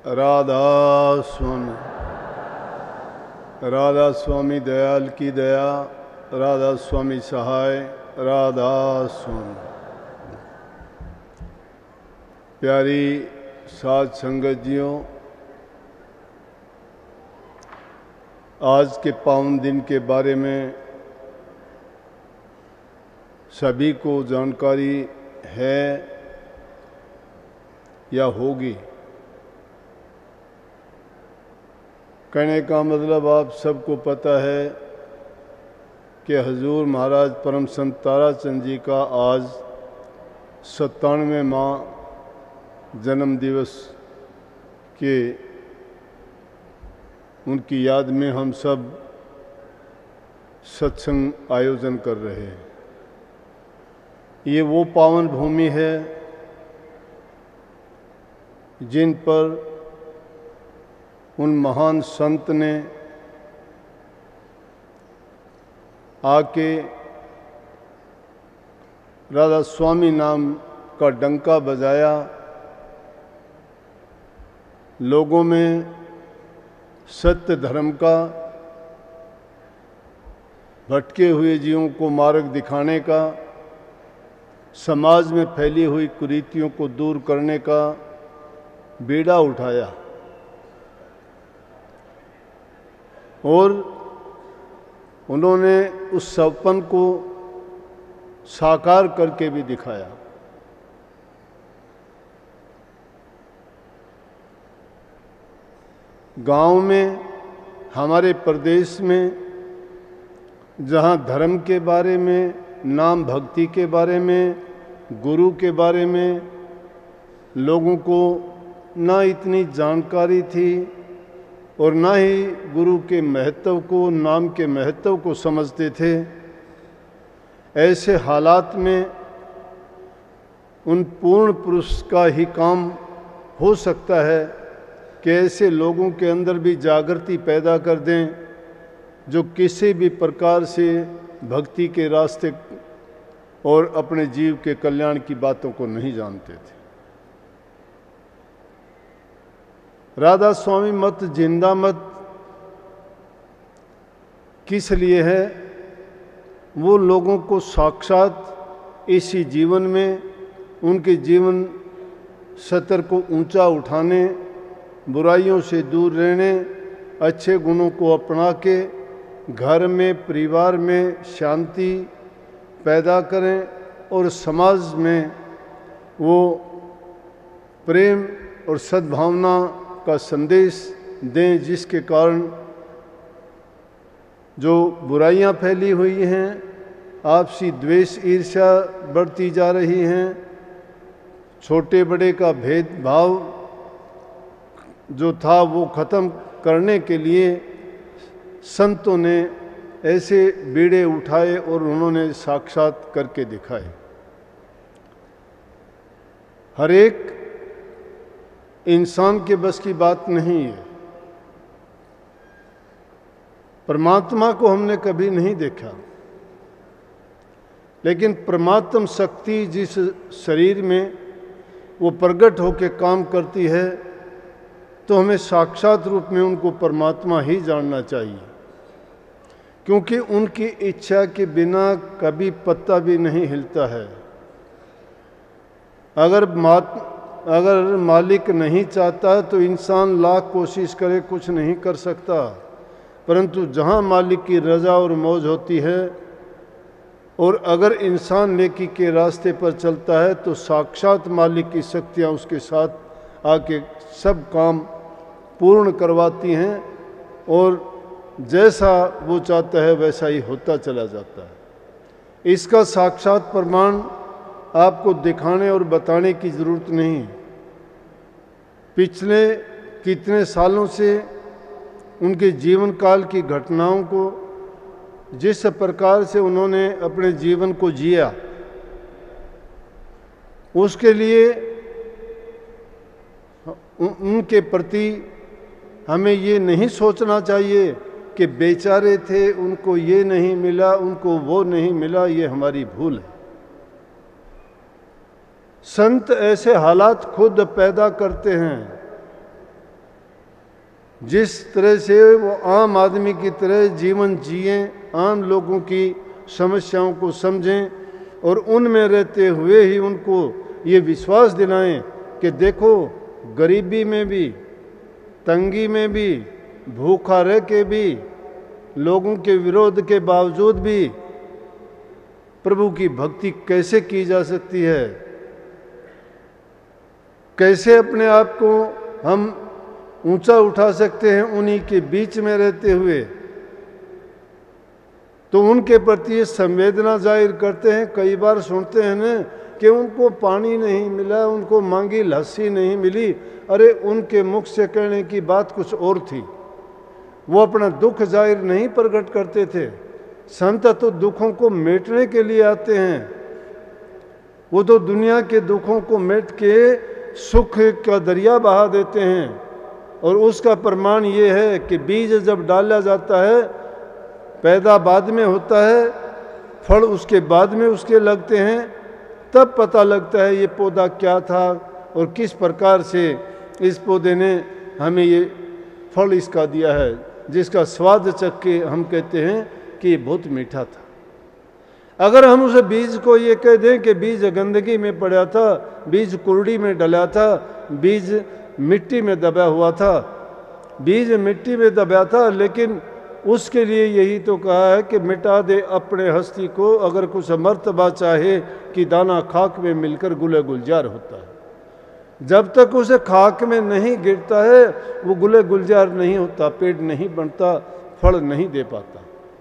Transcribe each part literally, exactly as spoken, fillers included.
राधा स्वामी राधा स्वामी दयाल की दया, राधा स्वामी सहाय, राधा स्वामी। प्यारी साध संगत जियों, आज के पावन दिन के बारे में सभी को जानकारी है या होगी। कहने का मतलब आप सबको पता है कि हजूर महाराज परम संत ताराचंद जी का आज सत्तानवे माह जन्म दिवस के उनकी याद में हम सब सत्संग आयोजन कर रहे हैं। ये वो पावन भूमि है जिन पर उन महान संत ने आके राधा स्वामी नाम का डंका बजाया, लोगों में सत्य धर्म का, भटके हुए जीवों को मार्ग दिखाने का, समाज में फैली हुई कुरीतियों को दूर करने का बीड़ा उठाया और उन्होंने उस सपन को साकार करके भी दिखाया। गांव में, हमारे प्रदेश में, जहां धर्म के बारे में, नाम भक्ति के बारे में, गुरु के बारे में लोगों को ना इतनी जानकारी थी और ना ही गुरु के महत्व को, नाम के महत्व को समझते थे, ऐसे हालात में उन पूर्ण पुरुष का ही काम हो सकता है कि ऐसे लोगों के अंदर भी जागृति पैदा कर दें जो किसी भी प्रकार से भक्ति के रास्ते और अपने जीव के कल्याण की बातों को नहीं जानते थे। राधा स्वामी मत, जिंदा मत किस लिए है? वो लोगों को साक्षात इसी जीवन में उनके जीवन स्तर को ऊंचा उठाने, बुराइयों से दूर रहने, अच्छे गुणों को अपना के घर में, परिवार में शांति पैदा करें और समाज में वो प्रेम और सद्भावना का संदेश दें, जिसके कारण जो बुराइयां फैली हुई हैं, आपसी द्वेष ईर्ष्या बढ़ती जा रही हैं, छोटे बड़े का भेदभाव जो था वो ख़त्म करने के लिए संतों ने ऐसे बीड़े उठाए और उन्होंने साक्षात करके दिखाए। हर एक इंसान के बस की बात नहीं है। परमात्मा को हमने कभी नहीं देखा, लेकिन परमात्म शक्ति जिस शरीर में वो प्रकट होकर काम करती है, तो हमें साक्षात रूप में उनको परमात्मा ही जानना चाहिए, क्योंकि उनकी इच्छा के बिना कभी पत्ता भी नहीं हिलता है। अगर मात अगर मालिक नहीं चाहता तो इंसान लाख कोशिश करे कुछ नहीं कर सकता, परंतु जहाँ मालिक की रज़ा और मौज होती है और अगर इंसान नेकी के रास्ते पर चलता है तो साक्षात मालिक की शक्तियाँ उसके साथ आके सब काम पूर्ण करवाती हैं और जैसा वो चाहता है वैसा ही होता चला जाता है। इसका साक्षात प्रमाण आपको दिखाने और बताने की ज़रूरत नहीं। पिछले कितने सालों से उनके जीवन काल की घटनाओं को, जिस प्रकार से उन्होंने अपने जीवन को जिया, उसके लिए उनके प्रति हमें ये नहीं सोचना चाहिए कि बेचारे थे, उनको ये नहीं मिला, उनको वो नहीं मिला। ये हमारी भूल है। संत ऐसे हालात खुद पैदा करते हैं जिस तरह से वो आम आदमी की तरह जीवन जिए, आम लोगों की समस्याओं को समझें और उनमें रहते हुए ही उनको ये विश्वास दिलाएं कि देखो, गरीबी में भी, तंगी में भी, भूखा रह के भी, लोगों के विरोध के बावजूद भी प्रभु की भक्ति कैसे की जा सकती है, कैसे अपने आप को हम ऊंचा उठा सकते हैं उन्हीं के बीच में रहते हुए। तो उनके प्रति संवेदना जाहिर करते हैं। कई बार सुनते हैं ना कि उनको पानी नहीं मिला, उनको मांगी लस्सी नहीं मिली। अरे उनके मुख से कहने की बात कुछ और थी, वो अपना दुख जाहिर नहीं प्रकट करते थे। संत तो दुखों को मेटने के लिए आते हैं, वो तो दुनिया के दुखों को मेट के सुख का दरिया बहा देते हैं। और उसका प्रमाण ये है कि बीज जब डाला जाता है, पैदा बाद में होता है, फल उसके बाद में उसके लगते हैं, तब पता लगता है ये पौधा क्या था और किस प्रकार से इस पौधे ने हमें ये फल इसका दिया है, जिसका स्वाद चख के हम कहते हैं कि ये बहुत मीठा था। अगर हम उस बीज को ये कह दें कि बीज गंदगी में पड़ा था, बीज कुर्डी में डला था, बीज मिट्टी में दबा हुआ था, बीज मिट्टी में दबा था, लेकिन उसके लिए यही तो कहा है कि मिटा दे अपने हस्ती को, अगर कुछ मर्तबा चाहे कि दाना खाक में मिलकर गुले गुलजार होता है। जब तक उसे खाक में नहीं गिरता है वो गुले गुलजार नहीं होता, पेड़ नहीं बनता, फल नहीं दे पाता।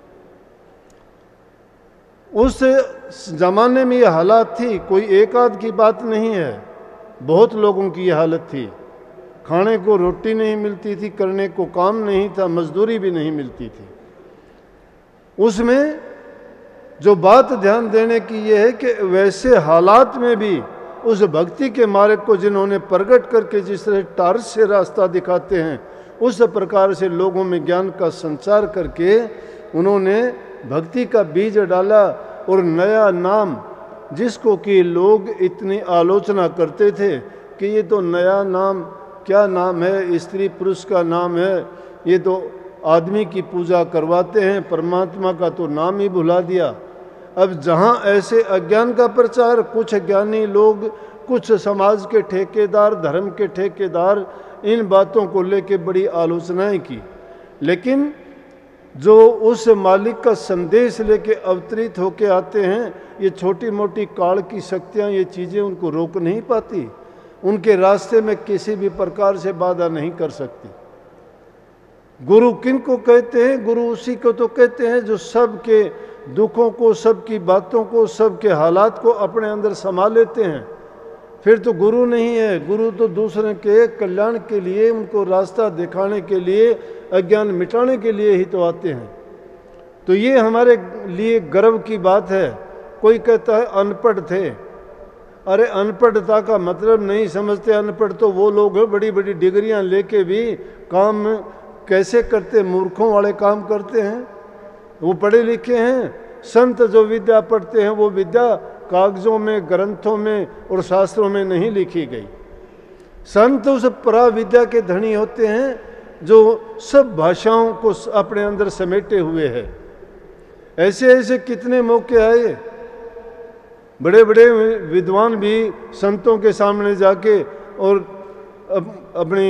उस जमाने में ये हालात थी, कोई एक आध की बात नहीं है, बहुत लोगों की ये हालत थी। खाने को रोटी नहीं मिलती थी, करने को काम नहीं था, मजदूरी भी नहीं मिलती थी। उसमें जो बात ध्यान देने की ये है कि वैसे हालात में भी उस भक्ति के मार्ग को जिन्होंने प्रकट करके जिस तरह टार्च से रास्ता दिखाते हैं, उस प्रकार से लोगों में ज्ञान का संचार करके उन्होंने भक्ति का बीज डाला। और नया नाम, जिसको कि लोग इतनी आलोचना करते थे कि ये तो नया नाम, क्या नाम है, स्त्री पुरुष का नाम है, ये तो आदमी की पूजा करवाते हैं, परमात्मा का तो नाम ही भुला दिया। अब जहाँ ऐसे अज्ञान का प्रचार, कुछ ज्ञानी लोग, कुछ समाज के ठेकेदार, धर्म के ठेकेदार इन बातों को लेके बड़ी आलोचनाएं की, लेकिन जो उस मालिक का संदेश लेके अवतरित होके आते हैं, ये छोटी मोटी काल की शक्तियाँ, ये चीज़ें उनको रोक नहीं पाती, उनके रास्ते में किसी भी प्रकार से बाधा नहीं कर सकती। गुरु किन को कहते हैं? गुरु उसी को तो कहते हैं जो सबके दुखों को, सबकी बातों को, सबके हालात को अपने अंदर समा लेते हैं। फिर तो गुरु नहीं है, गुरु तो दूसरे के कल्याण के लिए, उनको रास्ता दिखाने के लिए, अज्ञान मिटाने के लिए ही तो आते हैं। तो ये हमारे लिए गर्व की बात है। कोई कहता है अनपढ़ थे, अरे अनपढ़ता का मतलब नहीं समझते। अनपढ़ तो वो लोग हैं बड़ी बड़ी डिग्रियां लेके भी काम कैसे करते, मूर्खों वाले काम करते हैं। वो पढ़े लिखे हैं। संत जो विद्या पढ़ते हैं वो विद्या कागजों में, ग्रंथों में और शास्त्रों में नहीं लिखी गई। संत उस परा विद्या के धनी होते हैं जो सब भाषाओं को अपने अंदर समेटे हुए है। ऐसे ऐसे कितने मौके आए, बड़े बड़े विद्वान भी संतों के सामने जाके और अप, अपनी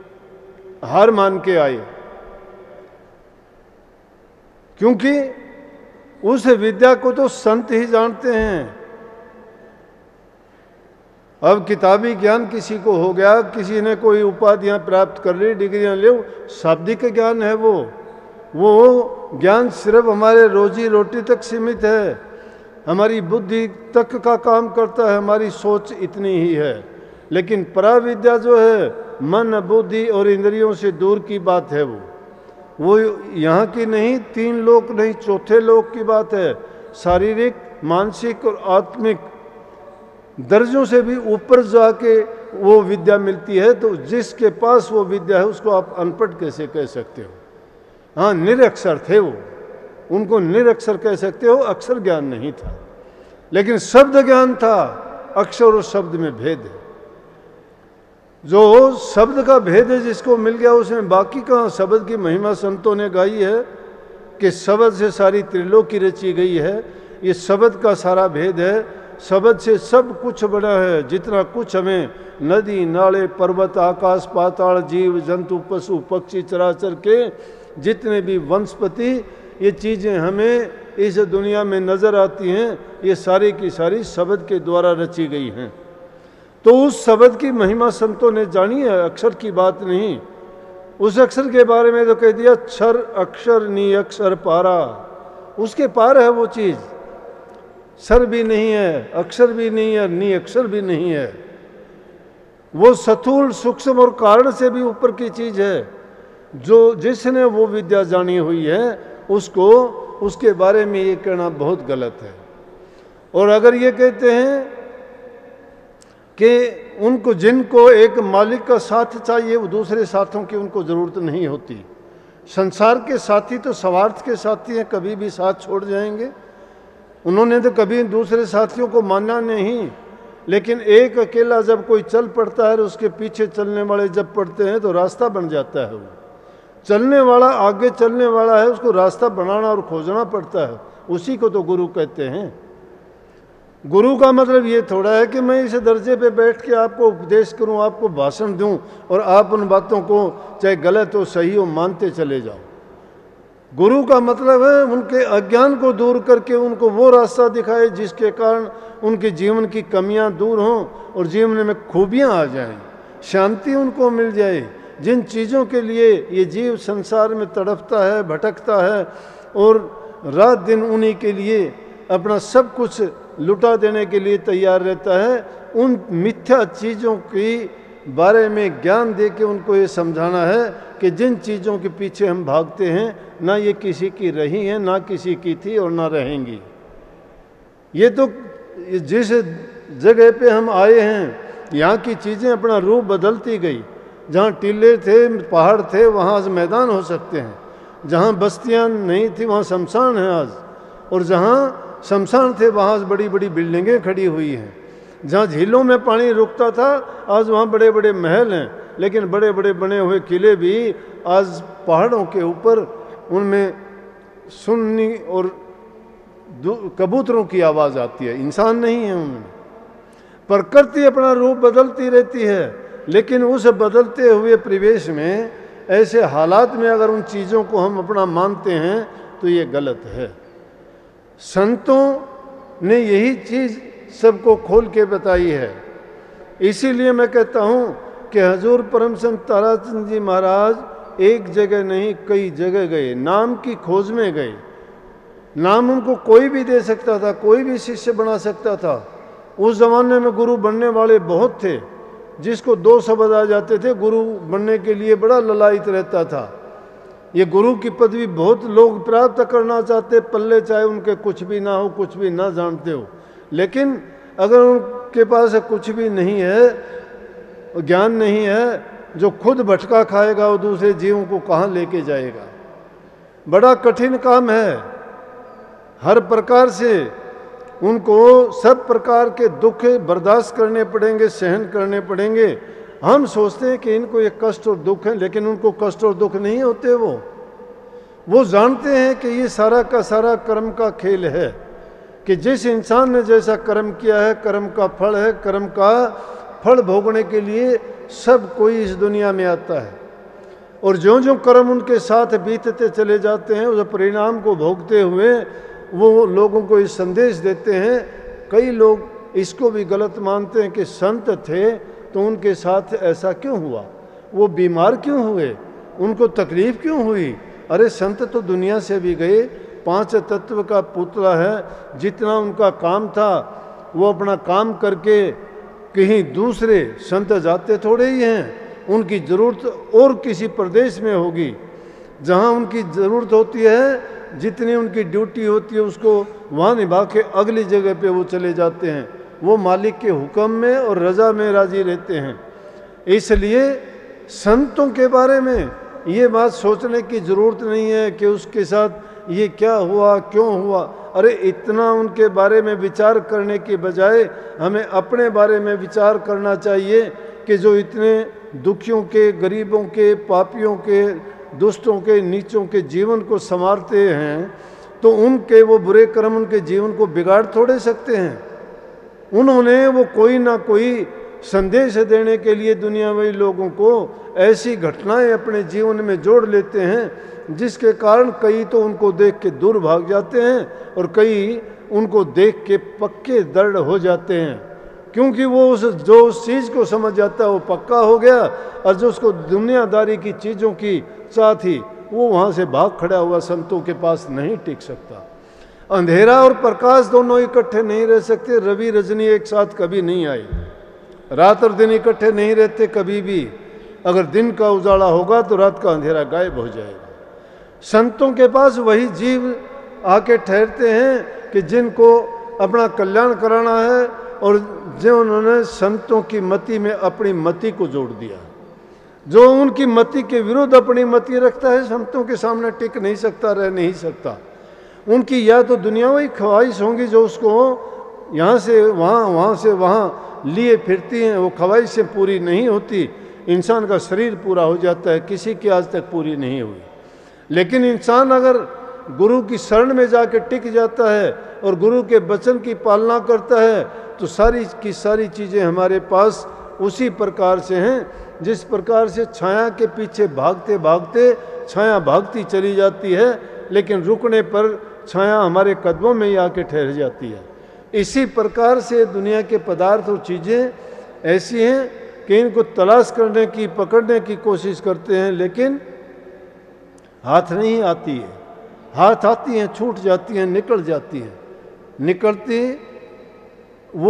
हार मान के आए, क्योंकि उस विद्या को तो संत ही जानते हैं। अब किताबी ज्ञान किसी को हो गया, किसी ने कोई उपाधियां प्राप्त कर ली, डिग्रियां ले, शाब्दिक ज्ञान है वो वो ज्ञान सिर्फ हमारे रोजी रोटी तक सीमित है, हमारी बुद्धि तक का काम करता है, हमारी सोच इतनी ही है। लेकिन पराविद्या जो है मन, बुद्धि और इंद्रियों से दूर की बात है। वो वो यहाँ की नहीं, तीन लोक नहीं, चौथे लोक की बात है। शारीरिक, मानसिक और आत्मिक दर्जों से भी ऊपर जाके वो विद्या मिलती है। तो जिसके पास वो विद्या है उसको आप अनपढ़ कैसे कह सकते हो? हाँ, निरक्षर थे वो, उनको निरक्षर कह सकते हो, अक्षर ज्ञान नहीं था, लेकिन शब्द ज्ञान था। अक्षर और शब्द में भेद है। जो शब्द का भेद है जिसको मिल गया उसमें बाकी कहाँ। शब्द की महिमा संतों ने गाई है कि शब्द से सारी त्रिलोकी रची गई है। ये शब्द का सारा भेद है। शब्द से सब कुछ बड़ा है। जितना कुछ हमें नदी नाले पर्वत आकाश पाताल जीव जंतु पशु पक्षी चराचर के जितने भी वनस्पति ये चीज़ें हमें इस दुनिया में नज़र आती हैं, ये सारी की सारी शब्द के द्वारा रची गई हैं। तो उस शब्द की महिमा संतों ने जानी है, अक्षर की बात नहीं। उस अक्षर के बारे में तो कह दिया क्षर अक्षर नी अक्षर पारा, उसके पार है वो चीज़। सर भी नहीं है, अक्षर भी नहीं है, नी अक्षर भी नहीं है। वो स्थूल सूक्ष्म और कारण से भी ऊपर की चीज़ है। जो जिसने वो विद्या जानी हुई है उसको उसके बारे में ये कहना बहुत गलत है। और अगर ये कहते हैं कि उनको जिनको एक मालिक का साथ चाहिए वो दूसरे साथों की उनको ज़रूरत नहीं होती। संसार के साथी तो स्वार्थ के साथी हैं, कभी भी साथ छोड़ जाएंगे। उन्होंने तो कभी दूसरे साथियों को माना नहीं। लेकिन एक अकेला जब कोई चल पड़ता है और उसके पीछे चलने वाले जब पड़ते हैं तो रास्ता बन जाता है। वो चलने वाला आगे चलने वाला है, उसको रास्ता बनाना और खोजना पड़ता है। उसी को तो गुरु कहते हैं। गुरु का मतलब ये थोड़ा है कि मैं इस दर्जे पे बैठ के आपको उपदेश करूं, आपको भाषण दूं और आप उन बातों को चाहे गलत हो सही हो मानते चले जाओ। गुरु का मतलब है उनके अज्ञान को दूर करके उनको वो रास्ता दिखाए जिसके कारण उनके जीवन की कमियां दूर हों और जीवन में खूबियां आ जाएं, शांति उनको मिल जाए। जिन चीज़ों के लिए ये जीव संसार में तड़पता है, भटकता है और रात दिन उन्हीं के लिए अपना सब कुछ लुटा देने के लिए तैयार रहता है, उन मिथ्या चीज़ों की बारे में ज्ञान दे के उनको ये समझाना है कि जिन चीज़ों के पीछे हम भागते हैं ना ये किसी की रही हैं, ना किसी की थी और ना रहेंगी। ये तो जिस जगह पे हम आए हैं यहाँ की चीज़ें अपना रूप बदलती गई। जहाँ टीले थे पहाड़ थे वहाँ आज मैदान हो सकते हैं, जहाँ बस्तियाँ नहीं थी वहाँ शमशान है आज, और जहाँ शमशान थे वहाँ आज बड़ी बड़ी बिल्डिंगें खड़ी हुई हैं। जहाँ झीलों में पानी रुकता था आज वहाँ बड़े बड़े महल हैं, लेकिन बड़े बड़े बने हुए किले भी आज पहाड़ों के ऊपर उनमें सुन्नी और कबूतरों की आवाज़ आती है, इंसान नहीं है उनमें। प्रकृति अपना रूप बदलती रहती है, लेकिन उस बदलते हुए परिवेश में ऐसे हालात में अगर उन चीज़ों को हम अपना मानते हैं तो ये गलत है। संतों ने यही चीज़ सबको खोल के बताई है। इसीलिए मैं कहता हूँ कि हजूर परम संत ताराचंद जी महाराज एक जगह नहीं कई जगह गए, नाम की खोज में गए। नाम उनको कोई भी दे सकता था, कोई भी शिष्य बना सकता था। उस ज़माने में गुरु बनने वाले बहुत थे, जिसको दो शब्द आ जाते थे गुरु बनने के लिए बड़ा ललायित रहता था। ये गुरु की पदवी बहुत लोग प्राप्त करना चाहते, पल्ले चाहे उनके कुछ भी ना हो, कुछ भी ना जानते हो, लेकिन अगर उनके पास कुछ भी नहीं है, ज्ञान नहीं है, जो खुद भटका खाएगा वो दूसरे जीवों को कहाँ लेके जाएगा। बड़ा कठिन काम है। हर प्रकार से उनको सब प्रकार के दुख बर्दाश्त करने पड़ेंगे, सहन करने पड़ेंगे। हम सोचते हैं कि इनको ये कष्ट और दुख है, लेकिन उनको कष्ट और दुख नहीं होते। वो वो जानते हैं कि ये सारा का सारा कर्म का खेल है, कि जिस इंसान ने जैसा कर्म किया है कर्म का फल है। कर्म का फल भोगने के लिए सब कोई इस दुनिया में आता है, और जो जो कर्म उनके साथ बीतते चले जाते हैं उस परिणाम को भोगते हुए वो लोगों को इस संदेश देते हैं। कई लोग इसको भी गलत मानते हैं कि संत थे तो उनके साथ ऐसा क्यों हुआ, वो बीमार क्यों हुए, उनको तकलीफ़ क्यों हुई। अरे संत तो दुनिया से भी गए, पांच तत्व का पुतला है। जितना उनका काम था वो अपना काम करके कहीं दूसरे, संत जाते थोड़े ही हैं। उनकी ज़रूरत और किसी प्रदेश में होगी जहाँ उनकी ज़रूरत होती है, जितनी उनकी ड्यूटी होती है उसको वहाँ निभा के अगली जगह पे वो चले जाते हैं। वो मालिक के हुक्म में और रज़ा में राजी रहते हैं। इसलिए संतों के बारे में ये बात सोचने की ज़रूरत नहीं है कि उसके साथ ये क्या हुआ, क्यों हुआ। अरे इतना उनके बारे में विचार करने के बजाय हमें अपने बारे में विचार करना चाहिए कि जो इतने दुखियों के, गरीबों के, पापियों के, दुष्टों के, नीचों के जीवन को संवारते हैं, तो उनके वो बुरे कर्म उनके जीवन को बिगाड़ थोड़े सकते हैं। उन्होंने वो कोई ना कोई संदेश देने के लिए दुनियावी लोगों को ऐसी घटनाएं अपने जीवन में जोड़ लेते हैं जिसके कारण कई तो उनको देख के दूर भाग जाते हैं और कई उनको देख के पक्के दृढ़ हो जाते हैं, क्योंकि वो उस जो उस चीज़ को समझ जाता है वो पक्का हो गया, और जो उसको दुनियादारी की चीज़ों की चाह थी वो वहाँ से भाग खड़ा हुआ संतों के पास नहीं टिक सकता। अंधेरा और प्रकाश दोनों इकट्ठे नहीं रह सकते। रवि रजनी एक साथ कभी नहीं आई, रात और दिन इकट्ठे नहीं रहते कभी भी। अगर दिन का उजाला होगा तो रात का अंधेरा गायब हो जाएगा। संतों के पास वही जीव आके ठहरते हैं कि जिनको अपना कल्याण कराना है और जो उन्होंने संतों की मति में अपनी मति को जोड़ दिया। जो उनकी मति के विरुद्ध अपनी मति रखता है संतों के सामने टिक नहीं सकता, रह नहीं सकता। उनकी या तो दुनियावी ख्वाहिश होंगी जो उसको यहाँ से वहाँ, वहाँ से वहाँ लिए फिरती हैं, वो ख्वाहिशें पूरी नहीं होती, इंसान का शरीर पूरा हो जाता है, किसी की आज तक पूरी नहीं हुई। लेकिन इंसान अगर गुरु की शरण में जाकर टिक जाता है और गुरु के वचन की पालना करता है तो सारी की सारी चीज़ें हमारे पास उसी प्रकार से हैं जिस प्रकार से छाया के पीछे भागते भागते छाया भागती चली जाती है, लेकिन रुकने पर छाया हमारे कदमों में ही आके ठहर जाती है। इसी प्रकार से दुनिया के पदार्थ और चीज़ें ऐसी हैं कि इनको तलाश करने की, पकड़ने की कोशिश करते हैं, लेकिन हाथ नहीं आती है। हाथ आती हैं, छूट जाती हैं, निकल जाती हैं। निकलती वो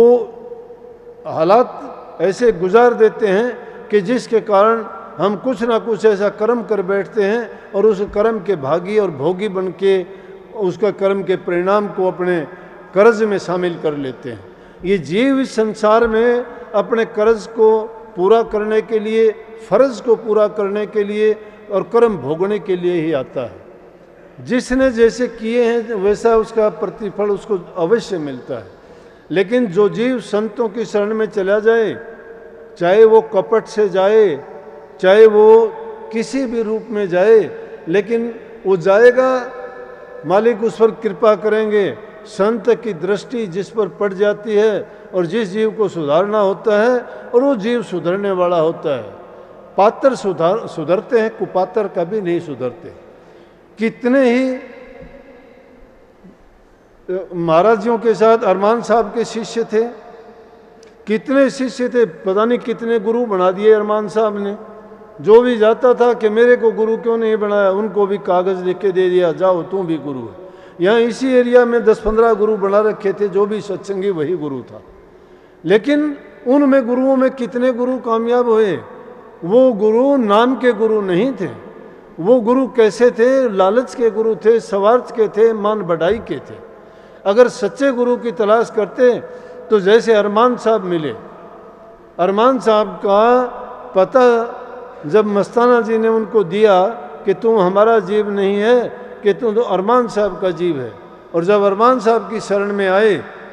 हालात ऐसे गुजार देते हैं कि जिसके कारण हम कुछ ना कुछ ऐसा कर्म कर बैठते हैं और उस कर्म के भागी और भोगी बन के उसका कर्म के परिणाम को अपने कर्ज में शामिल कर लेते हैं। ये जीव इस संसार में अपने कर्ज को पूरा करने के लिए, फर्ज को पूरा करने के लिए और कर्म भोगने के लिए ही आता है। जिसने जैसे किए हैं वैसा उसका प्रतिफल उसको अवश्य मिलता है। लेकिन जो जीव संतों की शरण में चला जाए, चाहे वो कपट से जाए, चाहे वो किसी भी रूप में जाए, लेकिन वो जाएगा, मालिक उस पर कृपा करेंगे। संत की दृष्टि जिस पर पड़ जाती है और जिस जीव को सुधारना होता है और वो जीव सुधरने वाला होता है। पात्र सुधार सुधरते हैं, कुपात्र कभी नहीं सुधरते। कितने ही महाराज जियों के साथ अरमान साहब के शिष्य थे, कितने शिष्य थे, पता नहीं कितने गुरु बना दिए अरमान साहब ने। जो भी जाता था कि मेरे को गुरु क्यों नहीं बनाया, उनको भी कागज़ लिख के दे दिया, जाओ तुम भी गुरु है। यहाँ इसी एरिया में दस पंद्रह गुरु बना रखे थे, जो भी सत्संगी वही गुरु था। लेकिन उनमें गुरुओं में कितने गुरु कामयाब हुए? वो गुरु नाम के गुरु नहीं थे। वो गुरु कैसे थे? लालच के गुरु थे, स्वार्थ के थे, मान बढ़ाई के थे। अगर सच्चे गुरु की तलाश करते तो जैसे अरमान साहब मिले, अरमान साहब का पता जब मस्ताना जी ने उनको दिया कि तुम हमारा जीव नहीं है, कि तुम तो अरमान साहब का जीव है, और जब अरमान साहब की शरण में आए,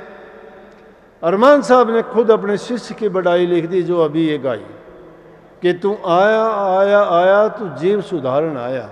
अरमान साहब ने खुद अपने शिष्य की बड़ाई लिख दी जो अभी ये गाई कि तू आया आया आया तू जीव सुधारण आया,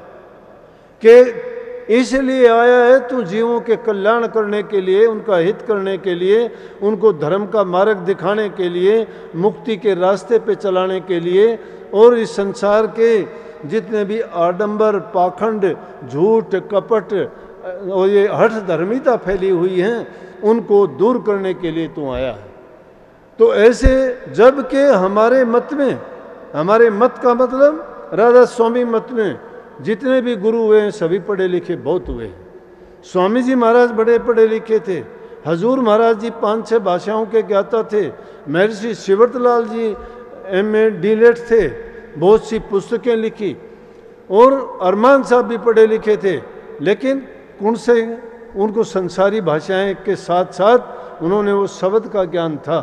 कि इसलिए आया है तू जीवों के कल्याण करने के लिए, उनका हित करने के लिए, उनको धर्म का मार्ग दिखाने के लिए, मुक्ति के रास्ते पे चलाने के लिए, और इस संसार के जितने भी आडंबर, पाखंड, झूठ, कपट और ये हठ धर्मिता फैली हुई हैं उनको दूर करने के लिए तू आया है। तो ऐसे जबकि हमारे मत में, हमारे मत का मतलब राधा स्वामी मत में जितने भी गुरु हुए हैं सभी पढ़े लिखे बहुत हुए हैं। स्वामी जी महाराज बड़े पढ़े लिखे थे, हजूर महाराज जी पांच छह भाषाओं के ज्ञाता थे, महर्षि शिवरतलाल जी एम ए डीलेट थे, बहुत सी पुस्तकें लिखी, और अरमान साहब भी पढ़े लिखे थे। लेकिन कौन से उनको संसारी भाषाएं के साथ साथ उन्होंने वो शब्द का ज्ञान था।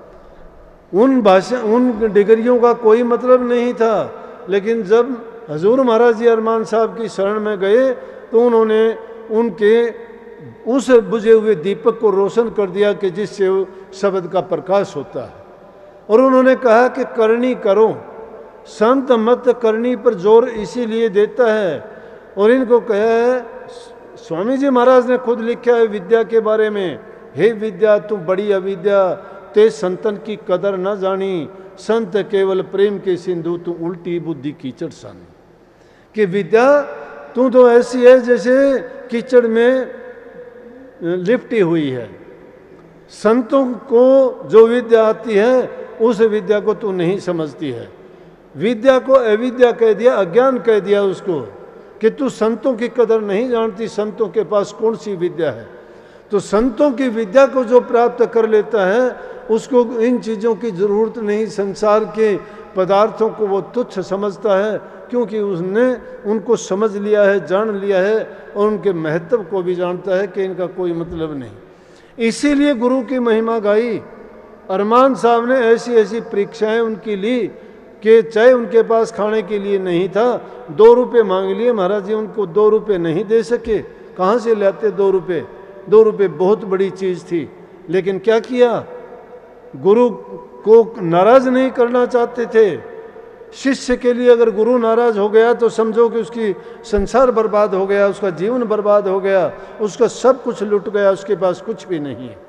उन भाषा उन डिग्रियों का कोई मतलब नहीं था, लेकिन जब हजूर महाराज जी अरमान साहब की शरण में गए तो उन्होंने उनके उस बुझे हुए दीपक को रोशन कर दिया कि जिससे शब्द का प्रकाश होता है। और उन्होंने कहा कि करनी करो। संत मत करनी पर जोर इसीलिए देता है। और इनको कहा है, स्वामी जी महाराज ने खुद लिखा है विद्या के बारे में, हे विद्या तू बड़ी अविद्या, ते संतन की कदर न जानी, संत केवल प्रेम के सिंधु तू उल्टी बुद्धि कीचड़ सानी। कि विद्या तू तो ऐसी है जैसे कीचड़ में लिपटी हुई है। संतों को जो विद्या आती है उस विद्या को तू नहीं समझती है। विद्या को अविद्या कह दिया, अज्ञान कह दिया उसको, कि तू संतों की कदर नहीं जानती, संतों के पास कौन सी विद्या है। तो संतों की विद्या को जो प्राप्त कर लेता है उसको इन चीज़ों की ज़रूरत नहीं, संसार के पदार्थों को वो तुच्छ समझता है, क्योंकि उसने उनको समझ लिया है, जान लिया है, और उनके महत्व को भी जानता है कि इनका कोई मतलब नहीं। इसीलिए गुरु की महिमा गाई। अरमान साहब ने ऐसी ऐसी परीक्षाएं उनकी ली कि चाहे उनके पास खाने के लिए नहीं था, दो रुपये मांग लिए, महाराज जी उनको दो रुपये नहीं दे सके। कहाँ से लाते दो रुपये? दो रुपये बहुत बड़ी चीज़ थी, लेकिन क्या किया, गुरु को नाराज नहीं करना चाहते थे। शिष्य के लिए अगर गुरु नाराज हो गया तो समझो कि उसकी संसार बर्बाद हो गया, उसका जीवन बर्बाद हो गया, उसका सब कुछ लुट गया, उसके पास कुछ भी नहीं है।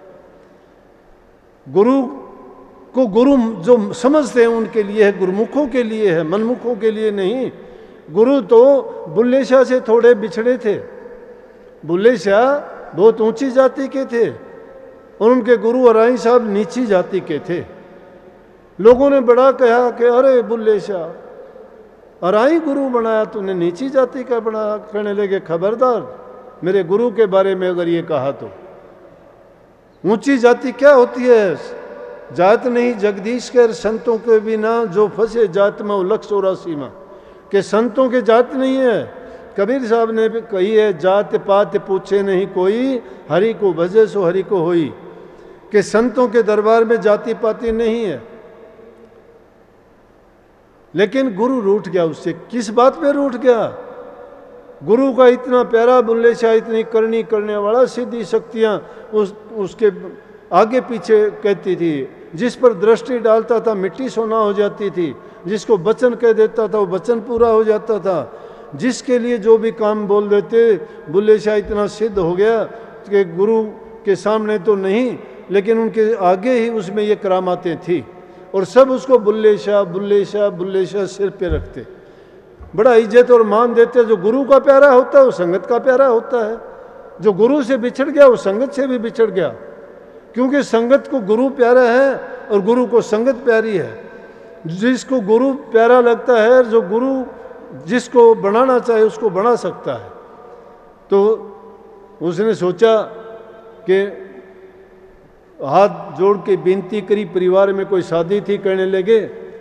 गुरु को गुरु जो समझते हैं उनके लिए है, गुरुमुखों के लिए है, मनमुखों के लिए नहीं। गुरु तो बुल्ले शाह से थोड़े बिछड़े थे। बुल्ले शाह बहुत ऊंची जाति के थे और उनके गुरु अराई साहब नीची जाति के थे। लोगों ने बड़ा कहा कि अरे बुल्ले शाह, अराई गुरु बनाया तूने, नीची जाति का बना। कहने लगे खबरदार, मेरे गुरु के बारे में अगर ये कहा तो। ऊंची जाति क्या होती है? जात नहीं जगदीश कर, संतों के बिना जो फंसे जात में उलख चौरासी में, के संतों के जात नहीं है। कबीर साहब ने भी कही है, जात पात पूछे नहीं कोई, हरि को भजे सो हरि को होई। कि संतों के दरबार में जाति पाति नहीं है। लेकिन गुरु रूठ गया उससे। किस बात पे रूठ गया? गुरु का इतना प्यारा बुल्ले शाह, इतनी करनी करने वाला, सिद्धि शक्तियां उस उसके आगे पीछे कहती थी। जिस पर दृष्टि डालता था मिट्टी सोना हो जाती थी, जिसको वचन कह देता था वो वचन पूरा हो जाता था। जिसके लिए जो भी काम बोल देते, बुल्ले शाह इतना सिद्ध हो गया कि गुरु के सामने तो नहीं, लेकिन उनके आगे ही उसमें ये करामातें थी। और सब उसको बुल्ले शाह बुल्ले शाह बुल्ले शाह सिर पे रखते, बड़ा इज्जत और मान देते। जो गुरु का प्यारा होता है वो संगत का प्यारा होता है। जो गुरु से बिछड़ गया वो संगत से भी बिछड़ गया, क्योंकि संगत को गुरु प्यारा है और गुरु को संगत प्यारी है। जिसको गुरु प्यारा लगता है, जो गुरु जिसको बनाना चाहे उसको बना सकता है। तो उसने सोचा कि हाथ जोड़ के विनती करी, परिवार में कोई शादी थी, कहने लगे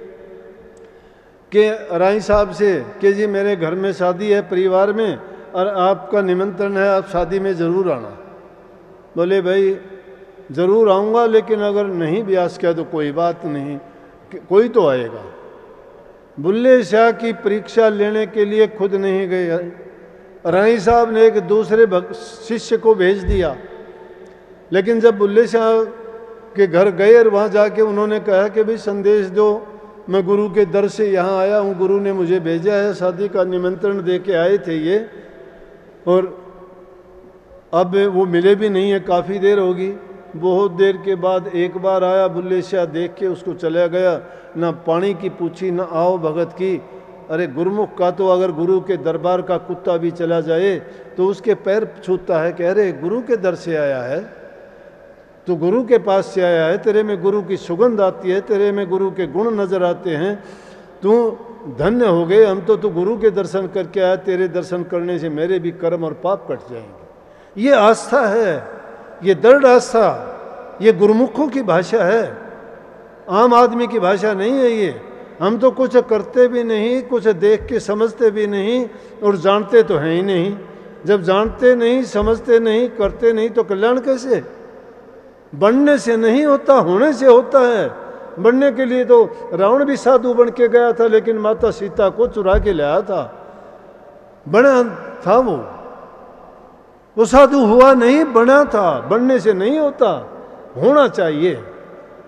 कि राई साहब से कि जी मेरे घर में शादी है परिवार में, और आपका निमंत्रण है, आप शादी में ज़रूर आना। बोले भाई ज़रूर आऊँगा, लेकिन अगर नहीं ब्यास किया तो कोई बात नहीं, कोई तो आएगा। बुल्ले शाह की परीक्षा लेने के लिए खुद नहीं गए। राई साहब ने एक दूसरे शिष्य को भेज दिया। लेकिन जब बुल्ले शाह के घर गए और वहाँ जाके उन्होंने कहा कि भाई संदेश दो, मैं गुरु के दर से यहाँ आया हूँ, गुरु ने मुझे भेजा है, शादी का निमंत्रण दे के आए थे ये, और अब वो मिले भी नहीं है, काफ़ी देर होगी। बहुत देर के बाद एक बार आया, बुल्ले शाह देख के उसको चला गया, ना पानी की पूछी ना आओ भगत की। अरे गुरुमुख का तो अगर गुरु के दरबार का कुत्ता भी चला जाए तो उसके पैर छूता है कि अरे गुरु के दर से आया है, तो गुरु के पास से आया है, तेरे में गुरु की सुगंध आती है, तेरे में गुरु के गुण नजर आते हैं, तू धन्य हो गए। हम तो तू गुरु के दर्शन करके आया, तेरे दर्शन करने से मेरे भी कर्म और पाप कट जाएंगे। ये आस्था है, ये दृढ़ आस्था, ये गुरुमुखों की भाषा है, आम आदमी की भाषा नहीं है ये। हम तो कुछ करते भी नहीं, कुछ देख के समझते भी नहीं, और जानते तो हैं ही नहीं। जब जानते नहीं, समझते नहीं, करते नहीं, तो कल्याण कैसे? बनने से नहीं होता, होने से होता है। बनने के लिए तो रावण भी साधु बन के गया था, लेकिन माता सीता को चुरा के लाया था, बना था वो वो साधु हुआ नहीं, बना था। बनने से नहीं होता, होना चाहिए।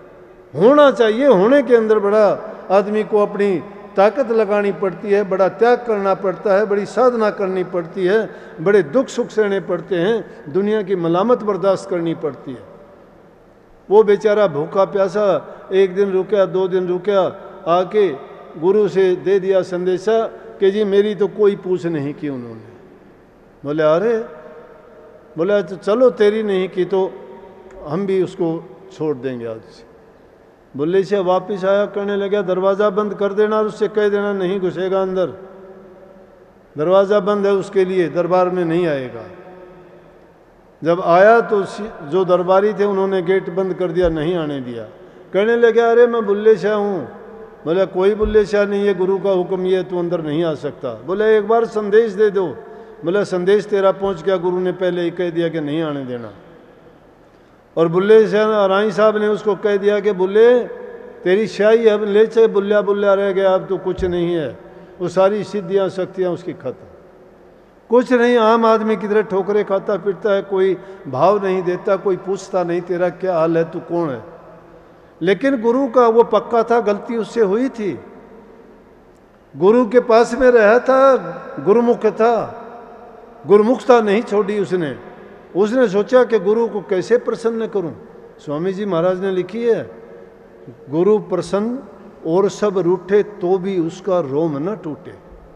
होना चाहिए। होने के अंदर बड़ा आदमी को अपनी ताकत लगानी पड़ती है, बड़ा त्याग करना पड़ता है, बड़ी साधना करनी पड़ती है, बड़े दुख सुख सहने पड़ते हैं, दुनिया की मलामत बर्दाश्त करनी पड़ती है। वो बेचारा भूखा प्यासा एक दिन रुका, दो दिन रुका, आके गुरु से दे दिया संदेशा कि जी मेरी तो कोई पूछ नहीं की उन्होंने। बोले अरे, बोला तो चलो तेरी नहीं की तो हम भी उसको छोड़ देंगे आज से। बुल्ले से वापस आया, कहने लगा दरवाज़ा बंद कर देना और उससे कह देना नहीं घुसेगा अंदर, दरवाज़ा बंद है उसके लिए, दरबार में नहीं आएगा। जब आया तो जो दरबारी थे उन्होंने गेट बंद कर दिया, नहीं आने दिया। कहने लगा अरे मैं बुल्ले शाह हूँ। बोला कोई बुल्ले शाह नहीं है, गुरु का हुक्म ये है तू अंदर नहीं आ सकता। बोला एक बार संदेश दे दो। बोला संदेश तेरा पहुँच गया, गुरु ने पहले ही कह दिया कि नहीं आने देना। और बुल्ले शाह राई साहब ने उसको कह दिया कि बुल्ले तेरी शाही अब ले चे, बुल्ला बुल्ला रह गया, अब तो कुछ नहीं है, वो सारी सिद्धियाँ शक्तियाँ उसकी खत्म, कुछ नहीं। आम आदमी की तरह ठोकरे खाता फिरता है, कोई भाव नहीं देता, कोई पूछता नहीं तेरा क्या हाल है, तू कौन है। लेकिन गुरु का वो पक्का था, गलती उससे हुई थी, गुरु के पास में रहा था, गुरुमुख था, गुरुमुखता नहीं छोड़ी उसने। उसने सोचा कि गुरु को कैसे प्रसन्न करूं। स्वामी जी महाराज ने लिखी है, गुरु प्रसन्न और सब रूठे तो भी उसका रोम न टूटे।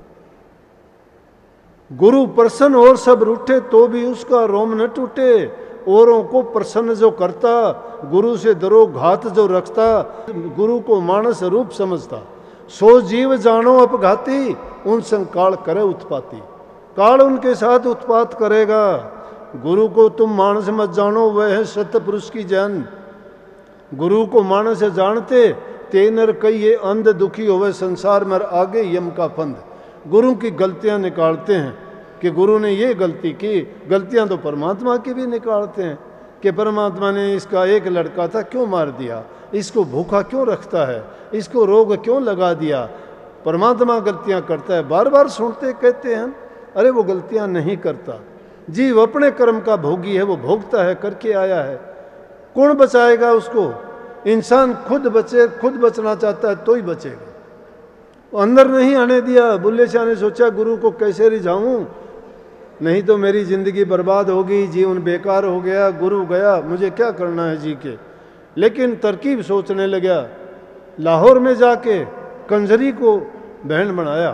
गुरु प्रसन्न और सब रूठे तो भी उसका रोम न टूटे। औरों को प्रसन्न जो करता, गुरु से दरो घात जो रखता, गुरु को मानस रूप समझता, सो जीव जानो अपघाती, उन संग काल करे उत्पाती। काल उनके साथ उत्पात करेगा। गुरु को तुम मानस मत जानो, वह है सत्य पुरुष की जन। गुरु को मानस जानते ते नर कहिए अंध दुखी होवे संसार में आगे यम का फंद। गुरु की गलतियां निकालते हैं कि गुरु ने ये गलती की, गलतियां तो परमात्मा की भी निकालते हैं कि परमात्मा ने इसका एक लड़का था क्यों मार दिया, इसको भूखा क्यों रखता है, इसको रोग क्यों लगा दिया। परमात्मा गलतियां करता है, बार बार सुनते कहते हैं अरे वो गलतियां नहीं करता। जीव अपने कर्म का भोगी है, वो भोगता है, करके आया है, कौन बचाएगा उसको। इंसान खुद बचे, खुद बचना चाहता है तो ही बचेगा। वो अंदर नहीं आने दिया। बुल्ले शाह ने सोचा गुरु को कैसे रिझाऊं, नहीं तो मेरी जिंदगी बर्बाद होगी, जीवन बेकार हो गया, गुरु गया, मुझे क्या करना है जी के। लेकिन तरकीब सोचने लगा। लाहौर में जाके कंजरी को बहन बनाया,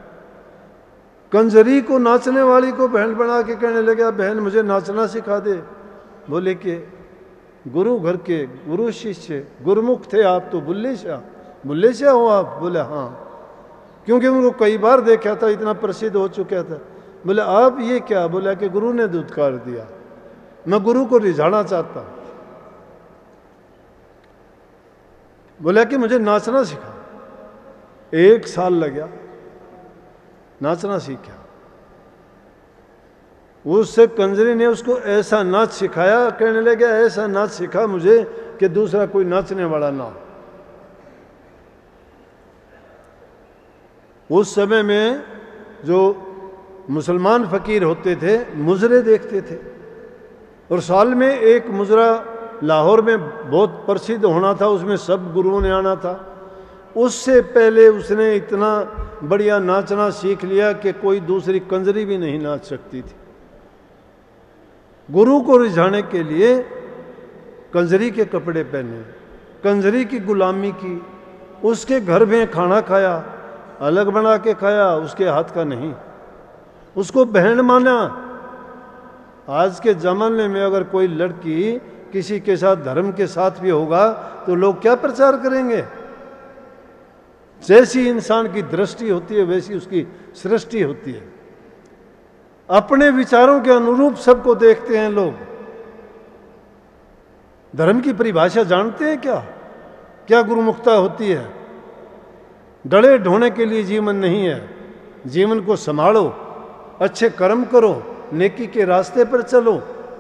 कंजरी को नाचने वाली को बहन बना के कहने लगा बहन मुझे नाचना सिखा दे। बोले कि गुरु घर के गुरु शिष्य गुरुमुख थे आप तो, बुल्ले शाह बुल्ले शाह हो आप। बोले हाँ, क्योंकि उनको कई बार देखा था, इतना प्रसिद्ध हो चुका था। बोले आप ये क्या। बोला कि गुरु ने दुत्कार दिया, मैं गुरु को रिझाना चाहता। बोला कि मुझे नाचना सिखा। एक साल लगा, नाचना सीखा। उससे कंजरी ने उसको ऐसा नाच सिखाया, कहने लगा ऐसा नाच सिखा मुझे कि दूसरा कोई नाचने वाला ना हो। उस समय में जो मुसलमान फकीर होते थे मुजरे देखते थे, और साल में एक मुजरा लाहौर में बहुत प्रसिद्ध होना था, उसमें सब गुरुओं ने आना था। उससे पहले उसने इतना बढ़िया नाचना सीख लिया कि कोई दूसरी कंजरी भी नहीं नाच सकती थी। गुरु को रिझाने के लिए कंजरी के कपड़े पहने, कंजरी की गुलामी की, उसके घर में खाना खाया, अलग बना के खाया, उसके हाथ का नहीं, उसको बहन माना। आज के ज़माने में अगर कोई लड़की किसी के साथ धर्म के साथ भी होगा तो लोग क्या प्रचार करेंगे। जैसी इंसान की दृष्टि होती है वैसी उसकी सृष्टि होती है। अपने विचारों के अनुरूप सबको देखते हैं लोग। धर्म की परिभाषा जानते हैं क्या, क्या गुरुमुखता होती है। डले ढोने के लिए जीवन नहीं है। जीवन को संभालो, अच्छे कर्म करो, नेकी के रास्ते पर चलो,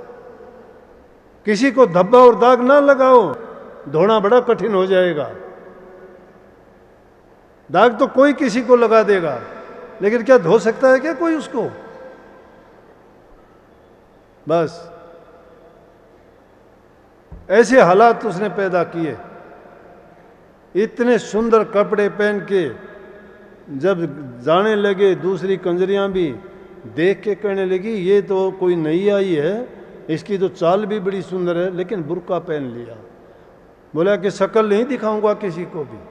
किसी को धब्बा और दाग ना लगाओ, धोना बड़ा कठिन हो जाएगा। दाग तो कोई किसी को लगा देगा, लेकिन क्या धो सकता है क्या कोई उसको। बस ऐसे हालात उसने पैदा किए। इतने सुंदर कपड़े पहन के जब जाने लगे, दूसरी कंजरियां भी देख के कहने लगी ये तो कोई नई आई है, इसकी तो चाल भी बड़ी सुंदर है, लेकिन बुर्का पहन लिया। बोला कि शक्ल नहीं दिखाऊंगा किसी को भी,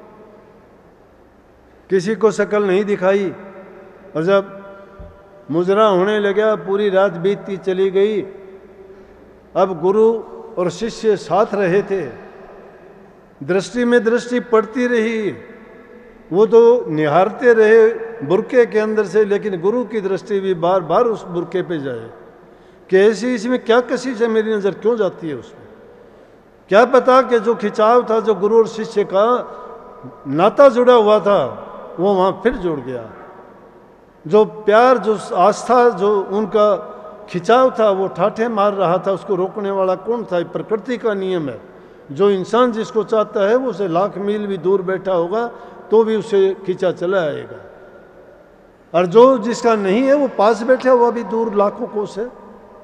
किसी को शक्ल नहीं दिखाई। और जब मुजरा होने लगा, पूरी रात बीतती चली गई। अब गुरु और शिष्य साथ रहे थे, दृष्टि में दृष्टि पड़ती रही, वो तो निहारते रहे बुरके के अंदर से, लेकिन गुरु की दृष्टि भी बार बार उस बुरके पे जाए कि ऐसी इसमें क्या कशिश है, मेरी नज़र क्यों जाती है उसमें। क्या पता कि जो खिंचाव था, जो गुरु और शिष्य का नाता जुड़ा हुआ था, वो वहाँ फिर जुड़ गया। जो प्यार, जो आस्था, जो उनका खिंचाव था, वो ठाठे मार रहा था, उसको रोकने वाला कौन था? प्रकृति का नियम है। जो इंसान जिसको चाहता है, वो उसे लाख मील भी दूर बैठा होगा तो भी उसे खींचा चला आएगा, और जो जिसका नहीं है वो पास बैठा हुआ भी दूर लाखों कोस है।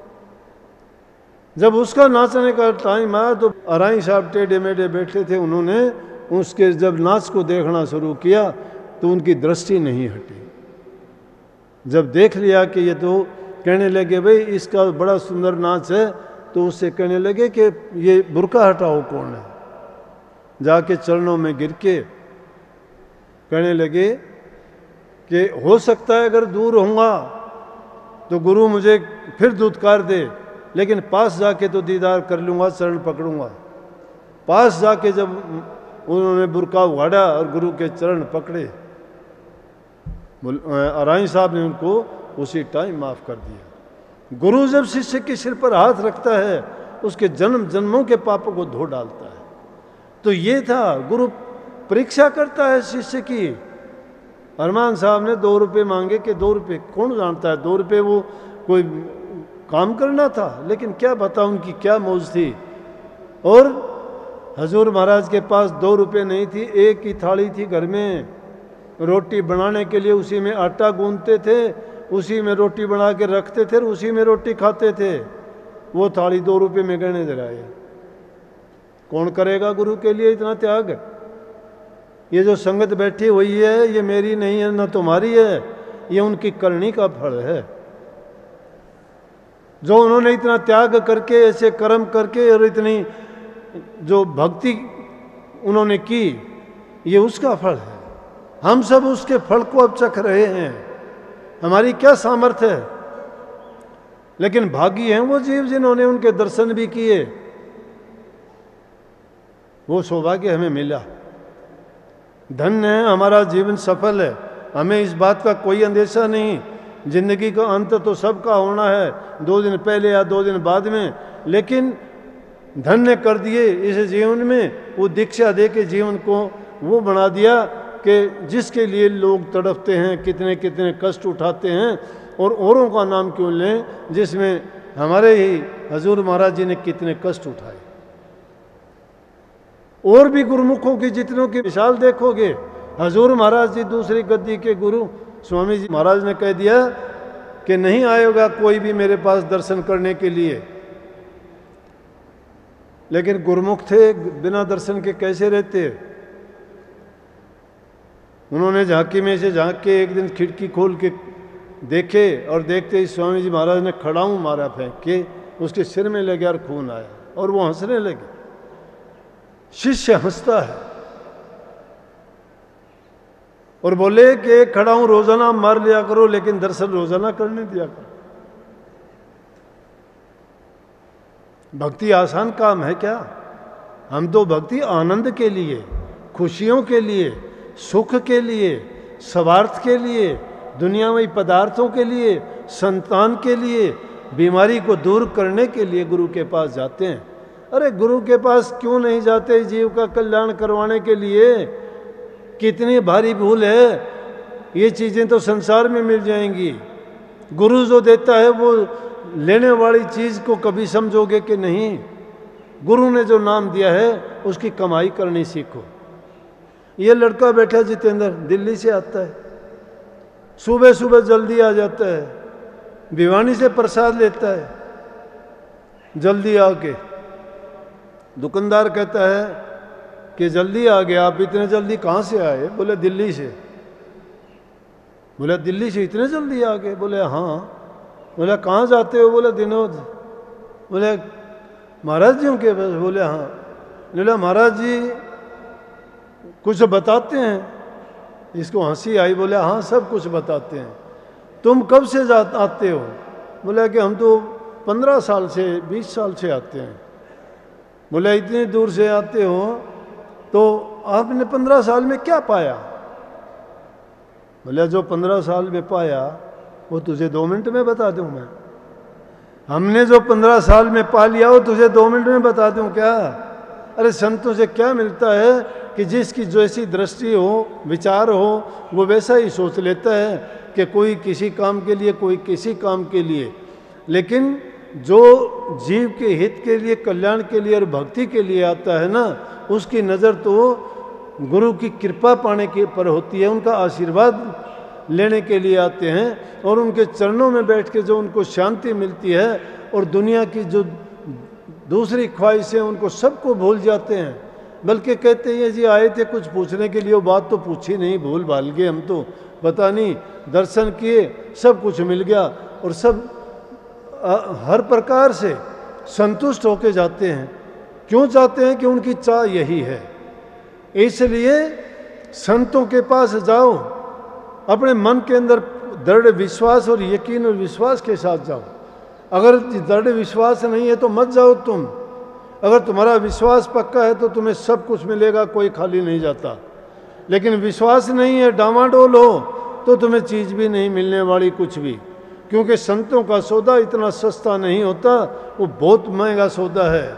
जब उसका नाचने का टाइम आया तो अराई साहब टेढ़े मेढ़े बैठे थे, उन्होंने उसके जब नाच को देखना शुरू किया तो उनकी दृष्टि नहीं हटी। जब देख लिया कि ये तो कहने लगे भाई इसका बड़ा सुंदर नाच है, तो उससे कहने लगे कि ये बुर्का हटाओ कौन है। जाके चरणों में गिर के कहने लगे कि हो सकता है अगर दूर होऊंगा तो गुरु मुझे फिर दुत्कार दे, लेकिन पास जाके तो दीदार कर लूँगा, चरण पकड़ूंगा। पास जाके जब उन्होंने बुर्का उगाड़ा और गुरु के चरण पकड़े, अराई साहब ने उनको उसी टाइम माफ़ कर दिया। गुरु जब शिष्य के सिर पर हाथ रखता है, उसके जन्म जन्मों के पापों को धो डालता है। तो ये था, गुरु परीक्षा करता है शिष्य की। अरमान साहब ने दो रुपये मांगे कि दो रुपये कौन जानता है, दो रुपये वो कोई काम करना था, लेकिन क्या पता उनकी क्या मौज थी। और हजूर महाराज के पास दो रुपये नहीं थी, एक ही थाली थी घर में, रोटी बनाने के लिए उसी में आटा गूंथते थे, उसी में रोटी बना के रखते थे, उसी में रोटी खाते थे। वो थाली दो रुपये में गहने जराए। कौन करेगा गुरु के लिए इतना त्याग? ये जो संगत बैठी हुई है, ये मेरी नहीं है, न तुम्हारी है, ये उनकी करनी का फल है। जो उन्होंने इतना त्याग करके, ऐसे कर्म करके और इतनी जो भक्ति उन्होंने की, ये उसका फल है। हम सब उसके फल को अब चख रहे हैं। हमारी क्या सामर्थ्य है? लेकिन भागी हैं वो जीव जिन्होंने उनके दर्शन भी किए, वो सौभाग्य हमें मिला। धन्य है, हमारा जीवन सफल है। हमें इस बात का कोई अंदेशा नहीं। जिंदगी का अंत तो सबका होना है, दो दिन पहले या दो दिन बाद में, लेकिन धन्य कर दिए इस जीवन में। वो दीक्षा दे के जीवन को वो बना दिया कि जिसके लिए लोग तड़पते हैं, कितने कितने कष्ट उठाते हैं, और औरों का नाम क्यों लें जिसमें हमारे ही हजूर महाराज जी ने कितने कष्ट उठाए। और भी गुरुमुखों की जितनों की मिसाल देखोगे, हजूर महाराज जी दूसरी गद्दी के गुरु स्वामी जी महाराज ने कह दिया कि नहीं आएगा कोई भी मेरे पास दर्शन करने के लिए, लेकिन गुरुमुख थे, बिना दर्शन के कैसे रहते। उन्होंने झांकी में से झांक के एक दिन खिड़की खोल के देखे, और देखते ही स्वामी जी महाराज ने खड़ाऊं मारा फेंक के, उसके सिर में लगे और खून आया, और वो हंसने लगे। शिष्य हंसता है और बोले कि खड़ाऊं रोजाना मार लिया करो, लेकिन दर्शन रोजाना करने दिया करो। भक्ति आसान काम है क्या? हम तो भक्ति आनंद के लिए, खुशियों के लिए, सुख के लिए, स्वार्थ के लिए, दुनियावी पदार्थों के लिए, संतान के लिए, बीमारी को दूर करने के लिए गुरु के पास जाते हैं। अरे गुरु के पास क्यों नहीं जाते? जीव का कल्याण करवाने के लिए। कितनी भारी भूल है। ये चीज़ें तो संसार में मिल जाएंगी। गुरु जो देता है वो लेने वाली चीज़ को कभी समझोगे कि नहीं। गुरु ने जो नाम दिया है उसकी कमाई करनी सीखो। ये लड़का बैठा जितेंद्र, दिल्ली से आता है, सुबह सुबह जल्दी आ जाता है, भिवानी से प्रसाद लेता है, जल्दी आके दुकानदार कहता है कि जल्दी आ गया, आप इतने जल्दी कहाँ से आए? बोले दिल्ली से। बोले दिल्ली से इतने जल्दी आ गए? बोले हाँ। बोले कहाँ जाते हो? बोले दिनोद। बोले महाराज जी के पास? बोले हाँ। बोले महाराज जी कुछ बताते हैं? इसको हंसी आई। बोले हाँ सब कुछ बताते हैं। तुम कब से जा आते हो? बोले कि हम तो पंद्रह साल से बीस साल से आते हैं। बोले इतनी दूर से आते हो तो आपने पंद्रह साल में क्या पाया? बोले जो पंद्रह साल में पाया वो तुझे दो मिनट में बता दूं मैं। हमने जो पंद्रह साल में पा लिया वो तुझे दो मिनट में बता दूं क्या? अरे संतों से क्या मिलता है कि जिसकी जैसी दृष्टि हो, विचार हो, वो वैसा ही सोच लेता है कि कोई किसी काम के लिए, कोई किसी काम के लिए। लेकिन जो जीव के हित के लिए, कल्याण के लिए और भक्ति के लिए आता है ना, उसकी नज़र तो गुरु की कृपा पाने के पर होती है, उनका आशीर्वाद लेने के लिए आते हैं और उनके चरणों में बैठ के जो उनको शांति मिलती है और दुनिया की जो दूसरी ख्वाहिशें उनको सबको भूल जाते हैं। बल्कि कहते हैं जी आए थे कुछ पूछने के लिए, वो बात तो पूछी नहीं, भूल भाल गए हम तो, पता नहीं, दर्शन किए, सब कुछ मिल गया और सब आ, हर प्रकार से संतुष्ट होके जाते हैं। क्यों जाते हैं? कि उनकी चाह यही है। इसलिए संतों के पास जाओ, अपने मन के अंदर दृढ़ विश्वास और यकीन और विश्वास के साथ जाओ। अगर दृढ़ विश्वास नहीं है तो मत जाओ तुम। अगर तुम्हारा विश्वास पक्का है तो तुम्हें सब कुछ मिलेगा, कोई खाली नहीं जाता। लेकिन विश्वास नहीं है, डामाडोल हो, तो तुम्हें चीज़ भी नहीं मिलने वाली कुछ भी। क्योंकि संतों का सौदा इतना सस्ता नहीं होता, वो बहुत महंगा सौदा है।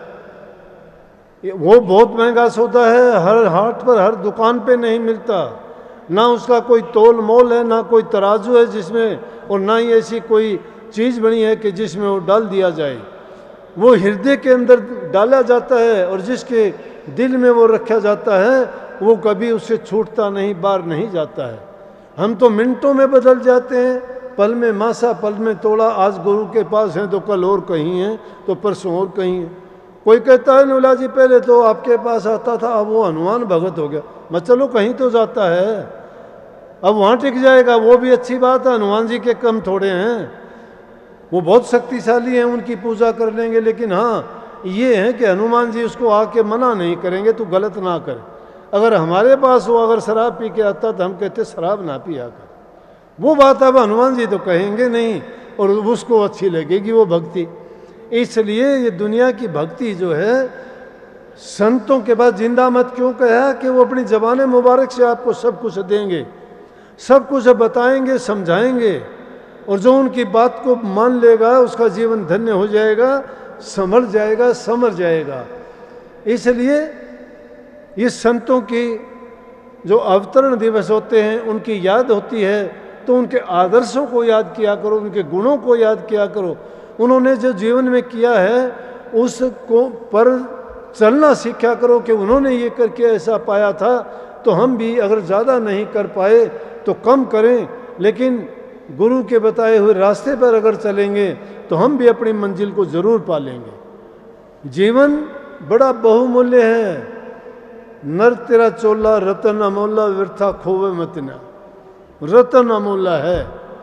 वो बहुत महंगा सौदा है, हर हाट पर, हर दुकान पे नहीं मिलता। ना उसका कोई तोल मोल है, ना कोई तराजू है जिसमें, और ना ही ऐसी कोई चीज़ बनी है कि जिसमें वो डाल दिया जाए। वो हृदय के अंदर डाला जाता है और जिसके दिल में वो रखा जाता है वो कभी उससे छूटता नहीं, बाहर नहीं जाता है। हम तो मिनटों में बदल जाते हैं, पल में मासा पल में तोड़ा। आज गुरु के पास हैं तो कल और कहीं हैं, तो परसों और कहीं हैं। कोई कहता है नूला जी पहले तो आपके पास आता था, अब वो हनुमान भगत हो गया। मैं चलो कहीं तो जाता है, अब वहाँ टिक जाएगा, वो भी अच्छी बात है। हनुमान जी के कम थोड़े हैं, वो बहुत शक्तिशाली हैं, उनकी पूजा कर लेंगे। लेकिन हाँ ये है कि हनुमान जी उसको आके मना नहीं करेंगे तू गलत ना कर। अगर हमारे पास वो अगर शराब पी के आता तो हम कहते शराब ना पिया कर। वो बात अब हनुमान जी तो कहेंगे नहीं और उसको अच्छी लगेगी वो भक्ति। इसलिए ये दुनिया की भक्ति जो है संतों के बाद जिंदा मत क्यों कहा कि वो अपनी ज़बान मुबारक से आपको सब कुछ देंगे, सब कुछ बताएंगे, समझाएंगे। और जो उनकी बात को मान लेगा उसका जीवन धन्य हो जाएगा, संभल जाएगा, समर जाएगा। इसलिए ये संतों की जो अवतरण दिवस होते हैं उनकी याद होती है तो उनके आदर्शों को याद किया करो, उनके गुणों को याद किया करो। उन्होंने जो जीवन में किया है उसको पर चलना सीखा करो कि उन्होंने ये करके ऐसा पाया था, तो हम भी अगर ज़्यादा नहीं कर पाए तो कम करें, लेकिन गुरु के बताए हुए रास्ते पर अगर चलेंगे तो हम भी अपनी मंजिल को ज़रूर पा लेंगे। जीवन बड़ा बहुमूल्य है। नर तेरा चोला रतन अमोला, व्यर्था खोवे मतना। रतन अमोला है,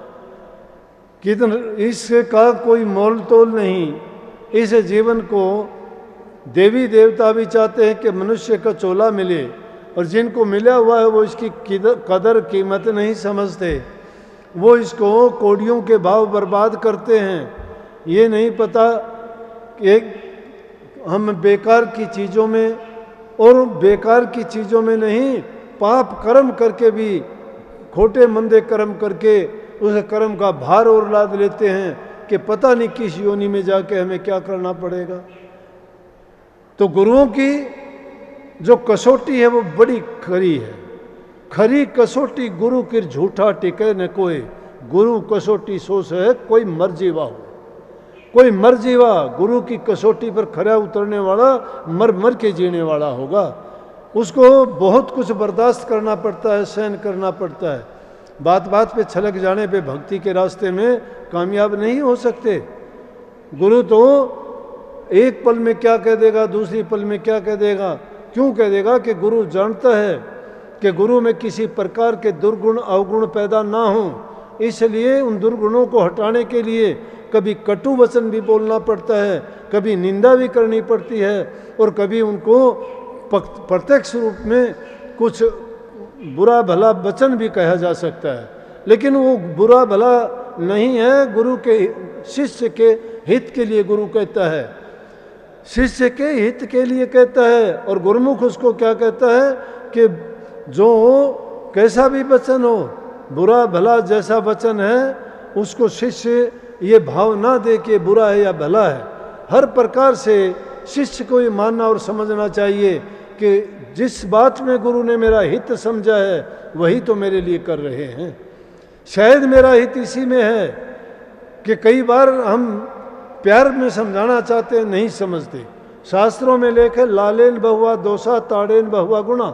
कितन इसका कोई मोल तोल नहीं। इस जीवन को देवी देवता भी चाहते हैं कि मनुष्य का चोला मिले, और जिनको मिला हुआ है वो इसकी कदर कीमत नहीं समझते। वो इसको कौड़ियों के भाव बर्बाद करते हैं। ये नहीं पता कि हम बेकार की चीज़ों में, और बेकार की चीज़ों में नहीं, पाप कर्म करके भी, खोटे मंदे कर्म करके उस कर्म का भार और लाद लेते हैं कि पता नहीं किस योनि में जाके हमें क्या करना पड़ेगा। तो गुरुओं की जो कसौटी है वो बड़ी खरी है। खरी कसौटी गुरु की झूठा टिके न कोई। गुरु कसौटी सोच है कोई मर्जीवा हो, कोई मर्जीवा गुरु की कसौटी पर खरा उतरने वाला, मर मर के जीने वाला होगा। उसको बहुत कुछ बर्दाश्त करना पड़ता है, सहन करना पड़ता है। बात बात पे छलक जाने पे भक्ति के रास्ते में कामयाब नहीं हो सकते। गुरु तो एक पल में क्या कह देगा, दूसरी पल में क्या कह देगा, क्यों कह देगा कि गुरु जानता है कि गुरु में किसी प्रकार के दुर्गुण अवगुण पैदा ना हो, इसलिए उन दुर्गुणों को हटाने के लिए कभी कटु वचन भी बोलना पड़ता है, कभी निंदा भी करनी पड़ती है, और कभी उनको प्रत्यक्ष रूप में कुछ बुरा भला वचन भी कहा जा सकता है। लेकिन वो बुरा भला नहीं है, गुरु के शिष्य के हित के लिए गुरु कहता है, शिष्य के हित के लिए कहता है। और गुरुमुख उसको क्या कहता है कि जो कैसा भी वचन हो, बुरा भला जैसा वचन है, उसको शिष्य ये भाव ना दे कि बुरा है या भला है। हर प्रकार से शिष्य को ये मानना और समझना चाहिए कि जिस बात में गुरु ने मेरा हित समझा है वही तो मेरे लिए कर रहे हैं। शायद मेरा हित इसी में है कि कई बार हम प्यार में समझाना चाहते हैं, नहीं समझते। शास्त्रों में लेखे लालेन बहुआ दोषा ताड़ेन बहुआ गुणा,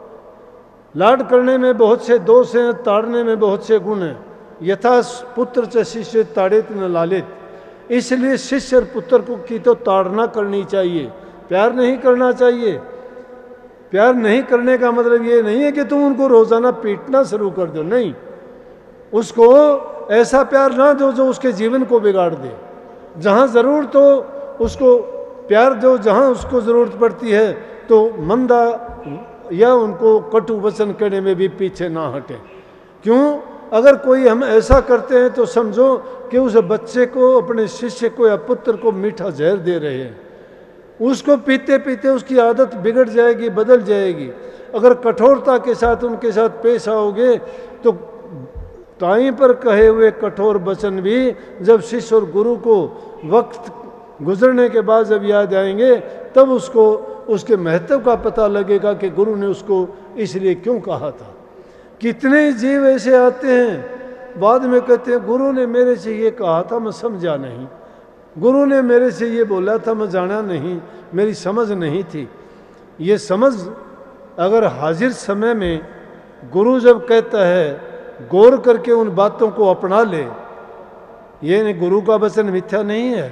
लाड करने में बहुत से दोष हैं, ताड़ने में बहुत से गुण हैं। यथा पुत्र च शिष्य ताड़ित न लालित, इसलिए शिष्य और पुत्र को की तो ताड़ना करनी चाहिए, प्यार नहीं करना चाहिए। प्यार नहीं करने का मतलब ये नहीं है कि तुम उनको रोजाना पीटना शुरू कर दो, नहीं, उसको ऐसा प्यार ना दो जो उसके जीवन को बिगाड़ दे। जहाँ ज़रूरत हो उसको प्यार दो, जहाँ उसको ज़रूरत पड़ती है तो मंदा या उनको कटु वचन कहने में भी पीछे ना हटे। क्यों? अगर कोई हम ऐसा करते हैं तो समझो कि उस बच्चे को, अपने शिष्य को या पुत्र को मीठा जहर दे रहे हैं। उसको पीते पीते उसकी आदत बिगड़ जाएगी, बदल जाएगी। अगर कठोरता के साथ उनके साथ पेश आओगे तो ताई पर कहे हुए कठोर वचन भी जब शिष्य और गुरु को वक्त गुजरने के बाद जब याद आएंगे तब उसको उसके महत्व का पता लगेगा कि गुरु ने उसको इसलिए क्यों कहा था। कितने जीव ऐसे आते हैं बाद में कहते हैं गुरु ने मेरे से ये कहा था, मैं समझा नहीं, गुरु ने मेरे से ये बोला था, मैं जाना नहीं, मेरी समझ नहीं थी। ये समझ अगर हाजिर समय में गुरु जब कहता है गौर करके उन बातों को अपना ले, ये नहीं, गुरु का वचन मिथ्या नहीं है।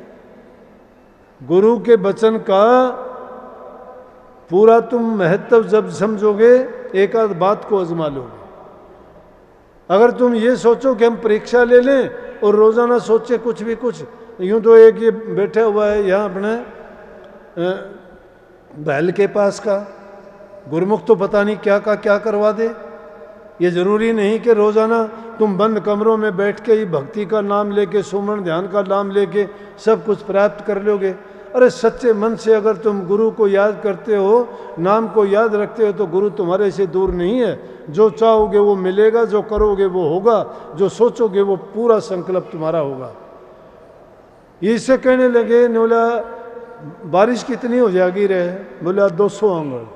गुरु के वचन का पूरा तुम महत्व जब समझोगे, एक आध बात को आजमा लोगे। अगर तुम ये सोचो कि हम परीक्षा ले लें और रोजाना सोचे कुछ भी कुछ, यूं तो एक ये बैठा हुआ है यहाँ अपने बैल के पास का गुरुमुख, तो पता नहीं क्या का क्या करवा दे। ये जरूरी नहीं कि रोजाना तुम बंद कमरों में बैठ के ही भक्ति का नाम लेके, सुमन ध्यान का नाम लेके सब कुछ प्राप्त कर लोगे। अरे सच्चे मन से अगर तुम गुरु को याद करते हो, नाम को याद रखते हो, तो गुरु तुम्हारे से दूर नहीं है। जो चाहोगे वो मिलेगा, जो करोगे वो होगा, जो सोचोगे वो पूरा संकल्प तुम्हारा होगा। इससे कहने लगे, ने बोला बारिश कितनी हो जाएगी रे? बोला दो सौ आंगड़।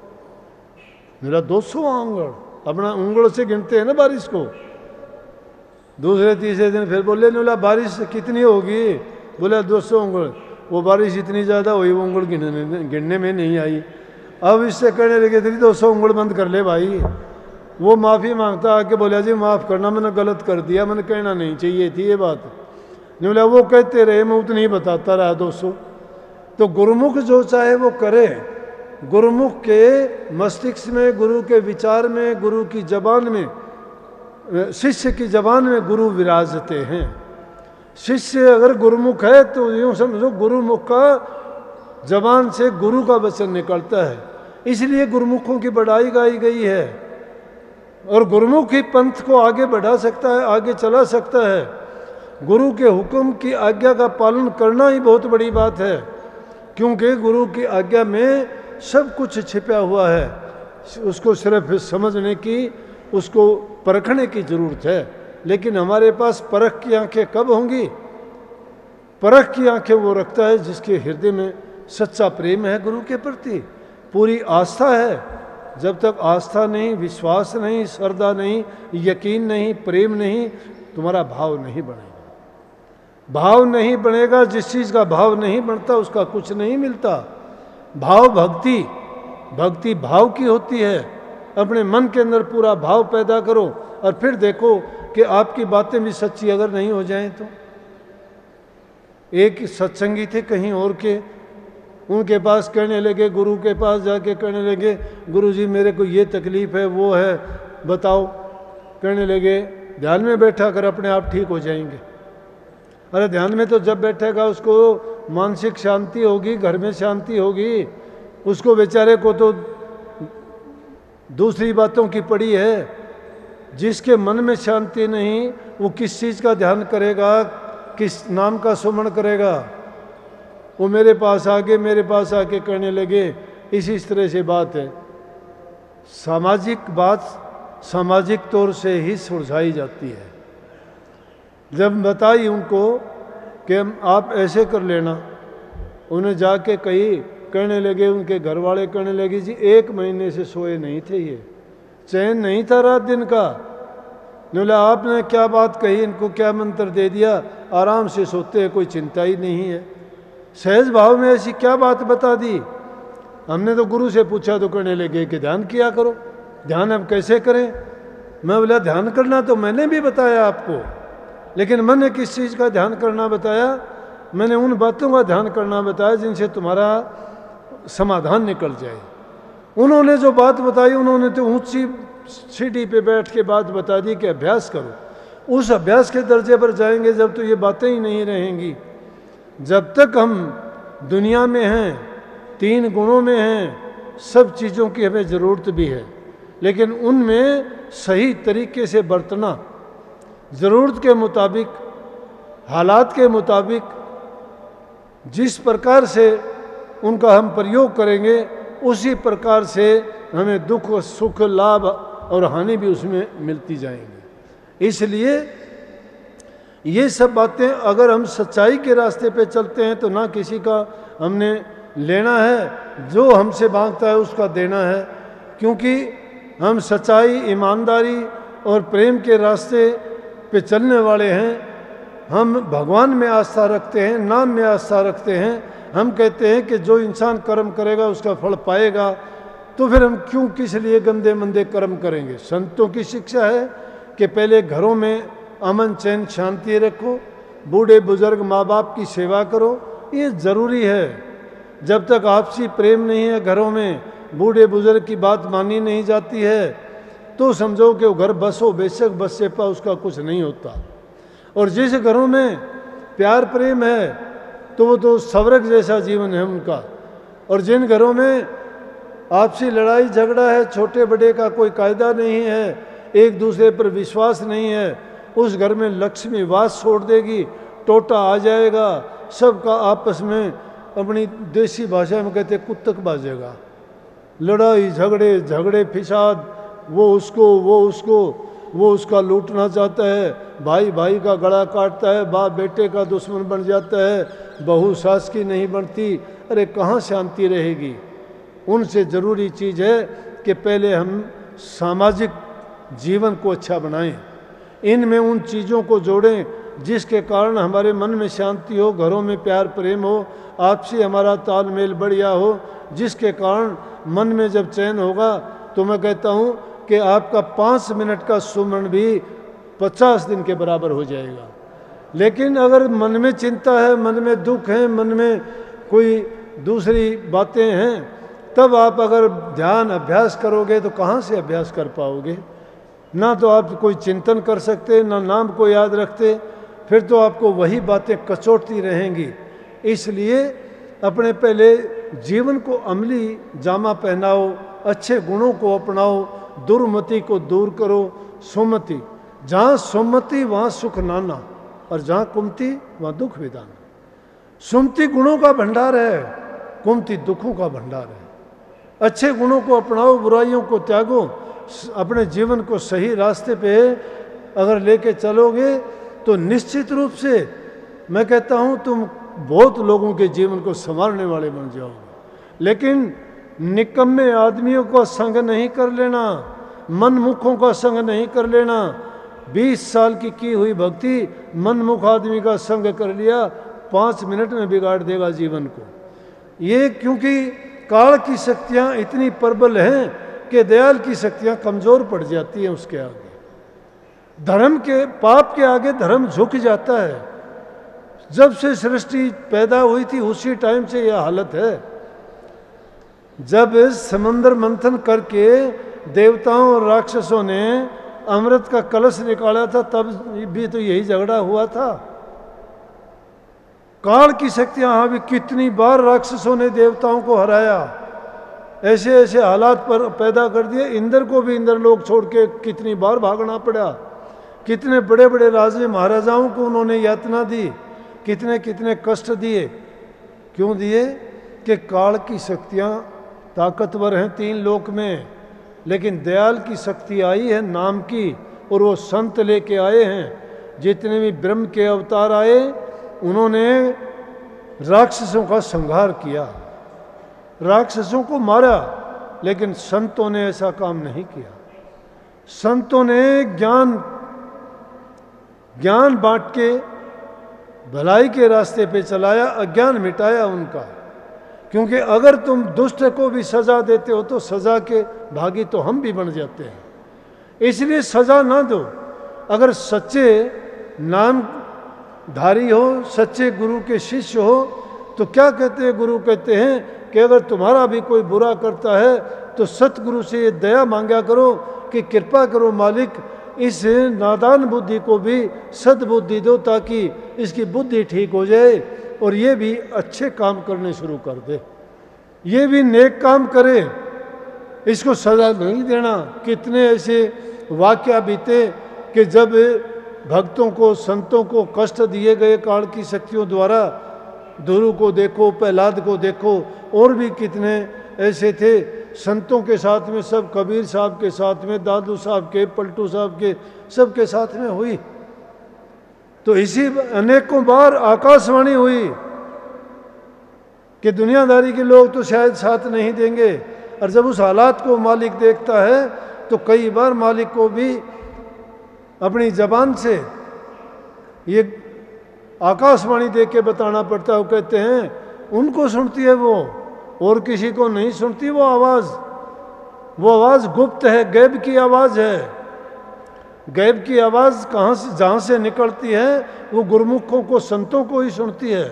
मेरा दो सौ आंगड़, अपना उंगलों से गिनते हैं ना बारिश को। दूसरे तीसरे दिन फिर बोले, ने बोला बारिश कितनी होगी? बोला दो सौ आंगड़। वो बारिश इतनी ज़्यादा हुई वो उंगल गिनने गिनने में नहीं आई। अब इससे कहने लगे तेरी दो सौ उंगल बंद कर ले भाई। वो माफ़ी मांगता आके बोला जी माफ़ करना, मैंने गलत कर दिया, मैंने कहना नहीं चाहिए थी ये बात। नहीं बोला वो कहते रहे, मैं उतनी बताता रहा दो सौ। तो गुरुमुख जो चाहे वो करे। गुरुमुख के मस्तिष्क में, गुरु के विचार में, गुरु की जबान में, शिष्य की जबान में गुरु विराजते हैं। शिष्य अगर गुरुमुख है तो यूँ समझो गुरुमुख का जबान से गुरु का वचन निकलता है, इसलिए गुरुमुखों की बढ़ाई गाई गई है। और गुरुमुख ही पंथ को आगे बढ़ा सकता है, आगे चला सकता है। गुरु के हुक्म की आज्ञा का पालन करना ही बहुत बड़ी बात है, क्योंकि गुरु की आज्ञा में सब कुछ छिपा हुआ है। उसको सिर्फ समझने की, उसको परखने की ज़रूरत है। लेकिन हमारे पास परख की आंखें कब होंगी? परख की आंखें वो रखता है जिसके हृदय में सच्चा प्रेम है, गुरु के प्रति पूरी आस्था है। जब तक आस्था नहीं, विश्वास नहीं, श्रद्धा नहीं, यकीन नहीं, प्रेम नहीं, तुम्हारा भाव नहीं बनेगा। भाव नहीं बनेगा, जिस चीज़ का भाव नहीं बनता उसका कुछ नहीं मिलता। भाव भक्ति, भक्ति भाव की होती है। अपने मन के अंदर पूरा भाव पैदा करो और फिर देखो कि आपकी बातें भी सच्ची अगर नहीं हो जाएं तो। एक सत्संगी थे कहीं और के, उनके पास कहने लगे, गुरु के पास जाके कहने लगे, गुरु जी मेरे को ये तकलीफ़ है, वो है, बताओ। कहने लगे ध्यान में बैठा कर अपने आप ठीक हो जाएंगे। अरे ध्यान में तो जब बैठेगा उसको मानसिक शांति होगी, घर में शांति होगी, उसको बेचारे को तो दूसरी बातों की पड़ी है। जिसके मन में शांति नहीं वो किस चीज़ का ध्यान करेगा, किस नाम का सुमरण करेगा। वो मेरे पास आके मेरे पास आके कहने लगे इसी तरह से बात है। सामाजिक बात सामाजिक तौर से ही सुलझाई जाती है। जब बताई उनको कि आप ऐसे कर लेना, उन्हें जाके कही, कहने लगे, उनके घर वाले कहने लगे जी एक महीने से सोए नहीं थे, ये चैन नहीं था रात दिन का। बोला आपने क्या बात कही, इनको क्या मंत्र दे दिया, आराम से सोते हैं, कोई चिंता ही नहीं है। सहज भाव में ऐसी क्या बात बता दी। हमने तो गुरु से पूछा तो कहने लगे कि ध्यान किया करो। ध्यान अब कैसे करें? मैं बोला ध्यान करना तो मैंने भी बताया आपको, लेकिन मैंने किस चीज़ का ध्यान करना बताया? मैंने उन बातों का ध्यान करना बताया जिनसे तुम्हारा समाधान निकल जाए। उन्होंने जो बात बताई, उन्होंने तो ऊंची सीढ़ी पे बैठ के बात बता दी कि अभ्यास करो। उस अभ्यास के दर्जे पर जाएंगे जब तो ये बातें ही नहीं रहेंगी। जब तक हम दुनिया में हैं, तीन गुणों में हैं, सब चीज़ों की हमें ज़रूरत भी है, लेकिन उनमें सही तरीके से बरतना, ज़रूरत के मुताबिक, हालात के मुताबिक, जिस प्रकार से उनका हम प्रयोग करेंगे उसी प्रकार से हमें दुख, सुख, लाभ और हानि भी उसमें मिलती जाएंगी। इसलिए ये सब बातें अगर हम सच्चाई के रास्ते पे चलते हैं तो ना किसी का हमने लेना है, जो हमसे मांगता है उसका देना है, क्योंकि हम सच्चाई, ईमानदारी और प्रेम के रास्ते पे चलने वाले हैं। हम भगवान में आस्था रखते हैं, नाम में आस्था रखते हैं। हम कहते हैं कि जो इंसान कर्म करेगा उसका फल पाएगा, तो फिर हम क्यों किस लिए गंदे मंदे कर्म करेंगे। संतों की शिक्षा है कि पहले घरों में अमन चैन शांति रखो, बूढ़े बुजुर्ग माँ बाप की सेवा करो, ये ज़रूरी है। जब तक आपसी प्रेम नहीं है घरों में, बूढ़े बुजुर्ग की बात मानी नहीं जाती है, तो समझो कि वो घर बस हो, बेशक बस से पा उसका कुछ नहीं होता। और जिस घरों में प्यार प्रेम है तो वो तो स्वर्ग जैसा जीवन है उनका। और जिन घरों में आपसी लड़ाई झगड़ा है, छोटे बड़े का कोई कायदा नहीं है, एक दूसरे पर विश्वास नहीं है, उस घर में लक्ष्मी वास छोड़ देगी, टोटा आ जाएगा, सबका आपस में अपनी देसी भाषा में कहते कुत्तक बाजेगा। लड़ाई झगड़े झगड़े फिसाद, वो उसको वो उसको वो उसका लूटना चाहता है, भाई भाई का गला काटता है, बाप बेटे का दुश्मन बन जाता है, बहू सास की नहीं बनती। अरे कहाँ शांति रहेगी। उनसे ज़रूरी चीज़ है कि पहले हम सामाजिक जीवन को अच्छा बनाएं, इनमें उन चीज़ों को जोड़ें जिसके कारण हमारे मन में शांति हो, घरों में प्यार प्रेम हो, आपसी हमारा तालमेल बढ़िया हो, जिसके कारण मन में जब चैन होगा तो मैं कहता हूँ कि आपका पाँच मिनट का सुमरण भी पचास दिन के बराबर हो जाएगा। लेकिन अगर मन में चिंता है, मन में दुख है, मन में कोई दूसरी बातें हैं, तब आप अगर ध्यान अभ्यास करोगे तो कहाँ से अभ्यास कर पाओगे। ना तो आप कोई चिंतन कर सकते, ना नाम को याद रखते, फिर तो आपको वही बातें कचोटती रहेंगी। इसलिए अपने पहले जीवन को अमली जामा पहनाओ, अच्छे गुणों को अपनाओ, दुर्मति को दूर करो, सुमति। जहाँ सुमति वहाँ सुख नाना, और जहाँ कुमति वहाँ दुख विदाना। सुमति गुणों का भंडार है, कुमति दुखों का भंडार है। अच्छे गुणों को अपनाओ, बुराइयों को त्यागो, अपने जीवन को सही रास्ते पे अगर लेके चलोगे तो निश्चित रूप से मैं कहता हूँ तुम बहुत लोगों के जीवन को संवारने वाले बन जाओगे। लेकिन निकम्मे आदमियों का संग नहीं कर लेना, मनमुखों का संग नहीं कर लेना। बीस साल की की हुई भक्ति मनमुख आदमी का संग कर लिया, पाँच मिनट में बिगाड़ देगा जीवन को। ये क्योंकि काल की शक्तियाँ इतनी प्रबल हैं कि दयाल की शक्तियाँ कमज़ोर पड़ जाती हैं उसके आगे। धर्म के पाप के आगे धर्म झुक जाता है। जब से सृष्टि पैदा हुई थी उसी टाइम से यह हालत है। जब समंदर मंथन करके देवताओं और राक्षसों ने अमृत का कलश निकाला था, तब भी तो यही झगड़ा हुआ था। काल की शक्तियां यहां भी कितनी बार राक्षसों ने देवताओं को हराया, ऐसे ऐसे हालात पर पैदा कर दिए। इंद्र को भी इंद्र लोग छोड़ के कितनी बार भागना पड़ा, कितने बड़े बड़े राजे महाराजाओं को उन्होंने यातना दी, कितने कितने कष्ट दिए। क्यों दिए? कि काल की शक्तियां ताकतवर हैं तीन लोक में, लेकिन दयाल की शक्ति आई है नाम की, और वो संत लेके आए हैं। जितने भी ब्रह्म के अवतार आए उन्होंने राक्षसों का संहार किया, राक्षसों को मारा, लेकिन संतों ने ऐसा काम नहीं किया। संतों ने ज्ञान ज्ञान बांट के भलाई के रास्ते पे चलाया, अज्ञान मिटाया उनका। क्योंकि अगर तुम दुष्ट को भी सजा देते हो तो सजा के भागी तो हम भी बन जाते हैं, इसलिए सजा ना दो। अगर सच्चे नामधारी हो, सच्चे गुरु के शिष्य हो, तो क्या कहते हैं? गुरु कहते हैं कि अगर तुम्हारा भी कोई बुरा करता है तो सतगुरु से ये दया मांगा करो कि कृपा करो मालिक, इस नादान बुद्धि को भी सद्बुद्धि दो ताकि इसकी बुद्धि ठीक हो जाए और ये भी अच्छे काम करने शुरू कर दे, ये भी नेक काम करे, इसको सजा नहीं देना। कितने ऐसे वाक्य बीते कि जब भक्तों को, संतों को कष्ट दिए गए काल की शक्तियों द्वारा, ध्रुव को देखो, प्रहलाद को देखो, और भी कितने ऐसे थे संतों के साथ में, सब कबीर साहब के साथ में, दादू साहब के, पलटू साहब के, सब के साथ में हुई। तो इसी अनेकों बार आकाशवाणी हुई कि दुनियादारी के लोग तो शायद साथ नहीं देंगे, और जब उस हालात को मालिक देखता है तो कई बार मालिक को भी अपनी जबान से ये आकाशवाणी देख के बताना पड़ता है। वो कहते हैं उनको सुनती है वो, और किसी को नहीं सुनती वो आवाज़। वो आवाज़ गुप्त है, गैब की आवाज़ है। गैब की आवाज़ कहाँ से, जहाँ से निकलती है वो गुरुमुखों को, संतों को ही सुनती है।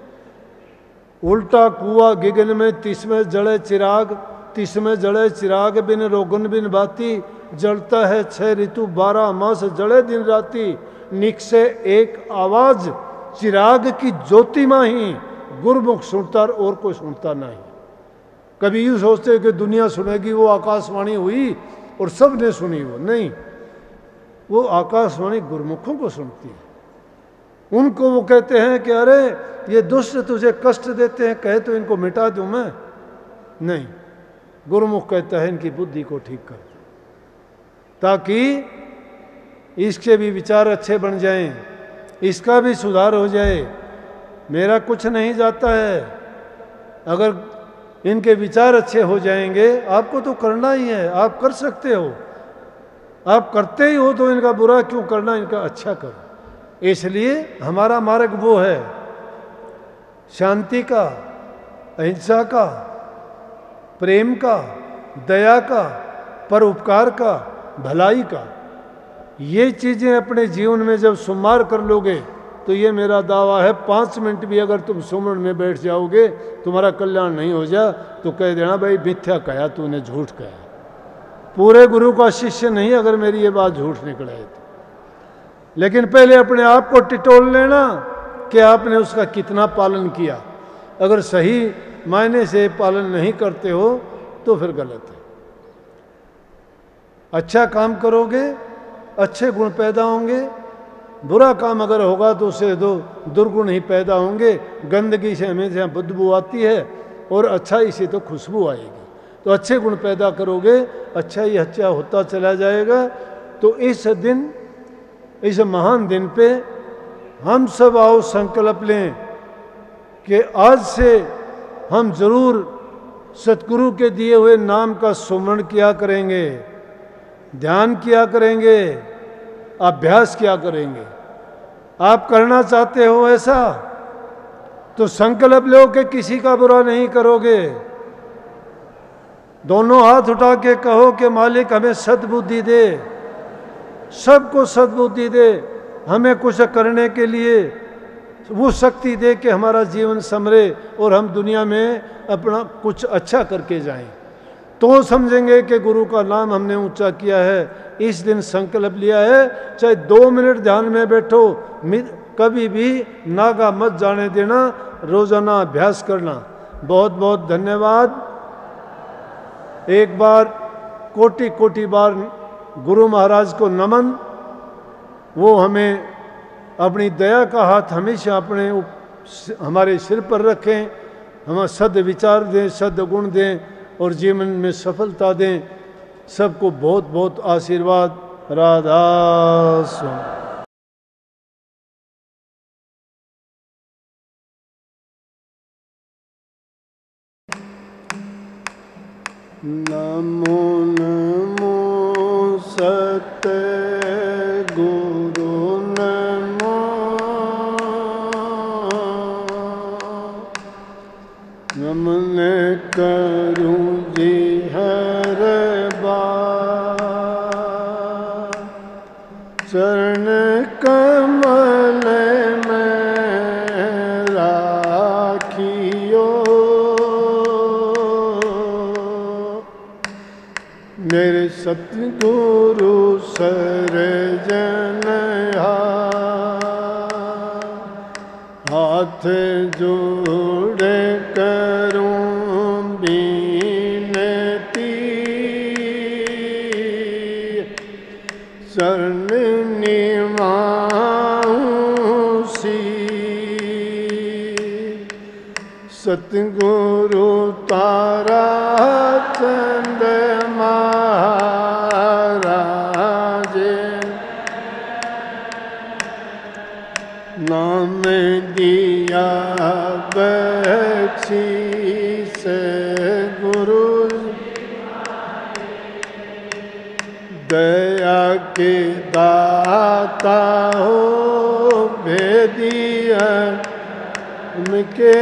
उल्टा कुआ गिगन में तिसमें जड़े चिराग, तिसमें जड़े चिराग बिन रोगन बिन बाती, जलता है छह ऋतु बारह मास जड़े दिन राती, निक से एक आवाज़ चिराग की ज्योति माही, गुरुमुख सुनता और कोई सुनता नहीं। कभी यूँ सोचते कि दुनिया सुनेगी, वो आकाशवाणी हुई और सब ने सुनी, वो नहीं, वो आकाशवाणी गुरुमुखों को सुनती है। उनको वो कहते हैं कि अरे ये दुष्ट तुझे कष्ट देते हैं, कहे तो इनको मिटा दूं मैं, नहीं, गुरुमुख कहता है इनकी बुद्धि को ठीक कर दो, ताकि इसके भी विचार अच्छे बन जाएं, इसका भी सुधार हो जाए। मेरा कुछ नहीं जाता है, अगर इनके विचार अच्छे हो जाएंगे, आपको तो करना ही है, आप कर सकते हो, आप करते ही हो, तो इनका बुरा क्यों करना, इनका अच्छा करो। इसलिए हमारा मार्ग वो है शांति का, अहिंसा का, प्रेम का, दया का, परोपकार का, भलाई का। ये चीज़ें अपने जीवन में जब सुमार कर लोगे तो ये मेरा दावा है, पाँच मिनट भी अगर तुम सुमरण में बैठ जाओगे, तुम्हारा कल्याण नहीं हो जा तो कह देना भाई मिथ्या कहा, तूने झूठ कहा, पूरे गुरु का शिष्य नहीं अगर मेरी ये बात झूठ निकले तो। लेकिन पहले अपने आप को टिटोल लेना कि आपने उसका कितना पालन किया। अगर सही मायने से पालन नहीं करते हो तो फिर गलत है। अच्छा काम करोगे, अच्छे गुण पैदा होंगे, बुरा काम अगर होगा तो उससे दो दुर्गुण ही पैदा होंगे। गंदगी से हमें जहाँ बदबू आती है और अच्छाई से तो खुशबू आएगी। तो अच्छे गुण पैदा करोगे, अच्छा ही अच्छा होता चला जाएगा। तो इस दिन, इस महान दिन पे हम सब आओ संकल्प लें कि आज से हम जरूर सतगुरु के दिए हुए नाम का सुमरण किया करेंगे, ध्यान किया करेंगे, अभ्यास किया करेंगे। आप करना चाहते हो ऐसा तो संकल्प लो कि किसी का बुरा नहीं करोगे। दोनों हाथ उठा के कहो कि मालिक हमें सद्बुद्धि दे, सबको सद्बुद्धि दे, हमें कुछ करने के लिए वो शक्ति दे के हमारा जीवन संवरे और हम दुनिया में अपना कुछ अच्छा करके जाएं। तो समझेंगे कि गुरु का नाम हमने ऊंचा किया है। इस दिन संकल्प लिया है, चाहे दो मिनट ध्यान में बैठो, कभी भी नागा मत जाने देना, रोजाना अभ्यास करना। बहुत बहुत धन्यवाद। एक बार कोटि कोटि बार गुरु महाराज को नमन। वो हमें अपनी दया का हाथ हमेशा अपने हमारे सिर पर रखें, हमें सद विचार दें, सद गुण दें और जीवन में सफलता दें। सबको बहुत बहुत आशीर्वाद। राधा स्वामी। नमो नमो सत गुरु नमो, नमन करूं जी हर बार, चरण कमल में राखियो, मेरे सतगुरु सरजन हाथ जोड़े करूं बीनती, शरण निभाऊं सी, सतगुरु तारा चंद महाराज, नाम दिया बख्शीश गुरु, दया के दाता हो भेदिया उनके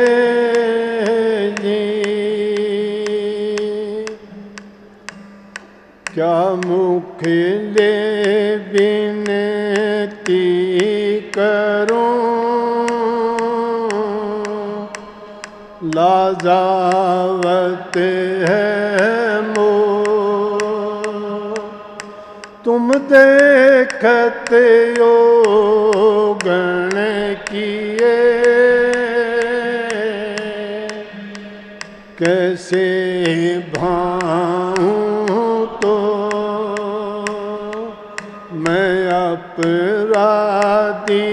क्या मुख ले विनती करूं, लाजावत है मोह, तुम देखते हो गण किए, कैसे भाऊं तो मैं अपराधी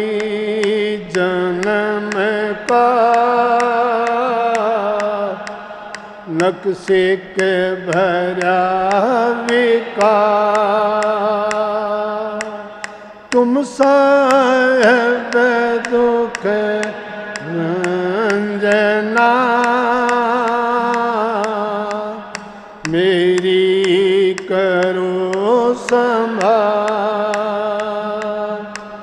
जन्म का, नक्शे के भरा विकार, तुम साहिब दुख रंजना, मेरी करो संभाल,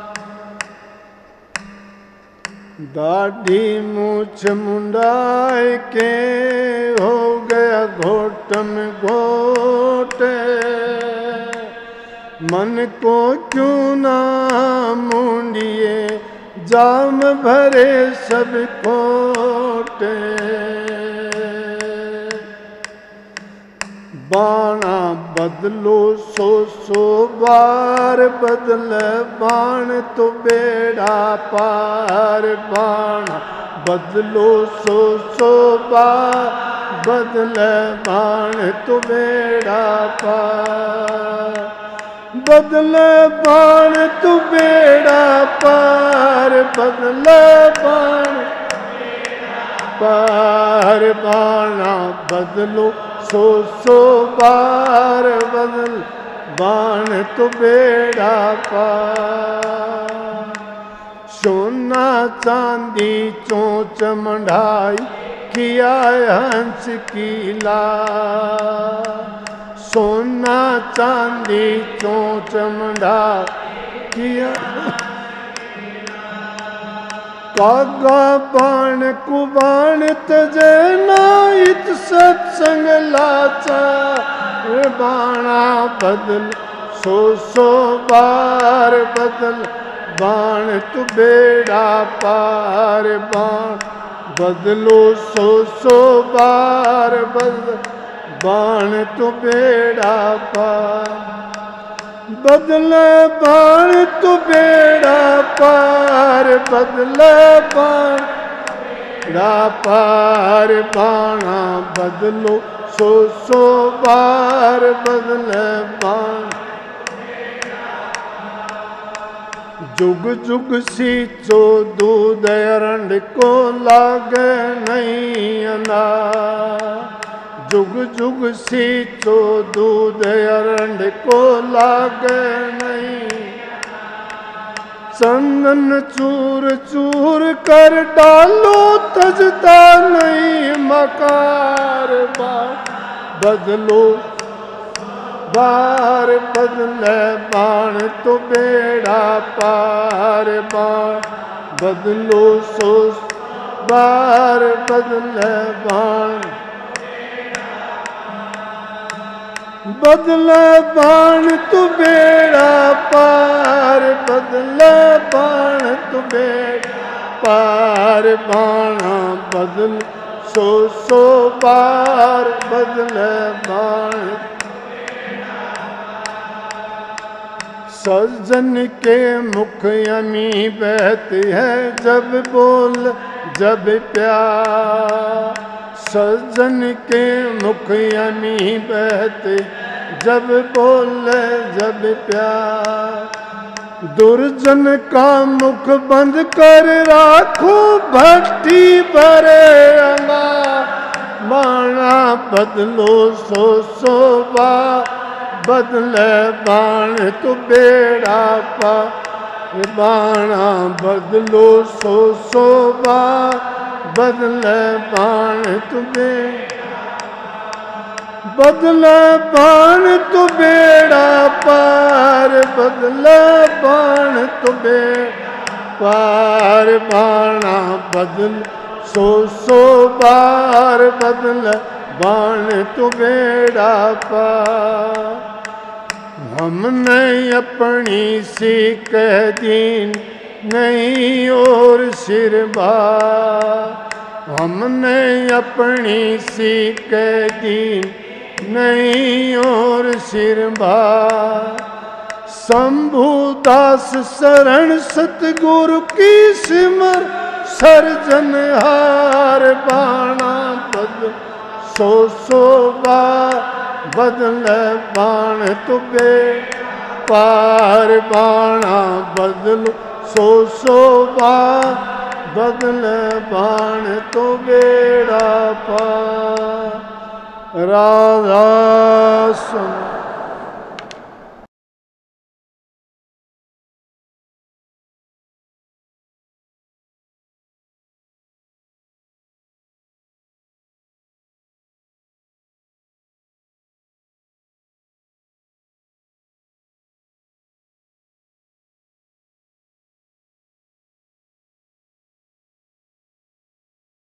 दाढ़ी मूछ मुंडाई के हो गया घोटम घोट, मन को क्यों ना मुंडिए, जाम भरे सब खोटे, बाणा बदलो सो सौ बार बदल बाण तो बेड़ा पार, बाणा बदलो सो सौ बार बदल बाण तो बेड़ा पार, बदल बाण तो बेड़ा पार, बदल बाण पार, बाणा बदलो सो सौ बार बदल बाण तो बेड़ा पार, सोना चांदी चोंच मंढाई किया हंस की लाज, सोना चांदी चोंच मंढाई किया, कागा बाण कुबाण तजे नाइत सत्संग लाचार, बाणा बदल सो सौ बार बदल बाण तू बेड़ा पार बाण बदलो सौ सौ बार बदल बाण तू बेड़ा पार बदले बाण तू बेड़ा पार बदले बाण बेड़ा पार बाणा बदलो सौ सौ बार बदले बाण जुग जुग सींचो दूध अरंड को लागे नहीं अनार जुग जुग सींचो दूध अरंड को लागे नहीं चंदन चूर चूर कर डालो तजता नहीं मकार बार बदलो बार बदले बाण तो बेड़ा पार बाण बदलो सो बार बदले बाण बदले बाण तो बेड़ा पार बदले बाण तो बेड़ा पार बाणा बदल सो सौ बार बदले बाण सज्जन के मुख यमी बहती है जब बोल जब प्यार सज्जन के मुख यमी बहते जब बोले जब प्यार दुर्जन का मुख बंद कर राखो भट्टी भरे अंगा बाणा बदलो सो सौ बार बदले बाण तू बेड़ा पार बाणा बदलो सौ सौ बार बदले बाण तू बदले बाण तू बेड़ा पार बदले बाण तू बेड़ा पार बाणा बदल सौ सौ बार बदले बाण तू बेड़ा पार हमने अपनी सी कह दीन नहीं और सिरबा हमने अपनी सी कह दीन नहीं और सिरबा शंभुदास शरण सतगुरु की सिमर सर्जनहार बाणा बदल सौ सौ बार बदले बाण तू पार बाणा बदल सौ सौ बार बदले बाण तो बेड़ा पार राधा सुन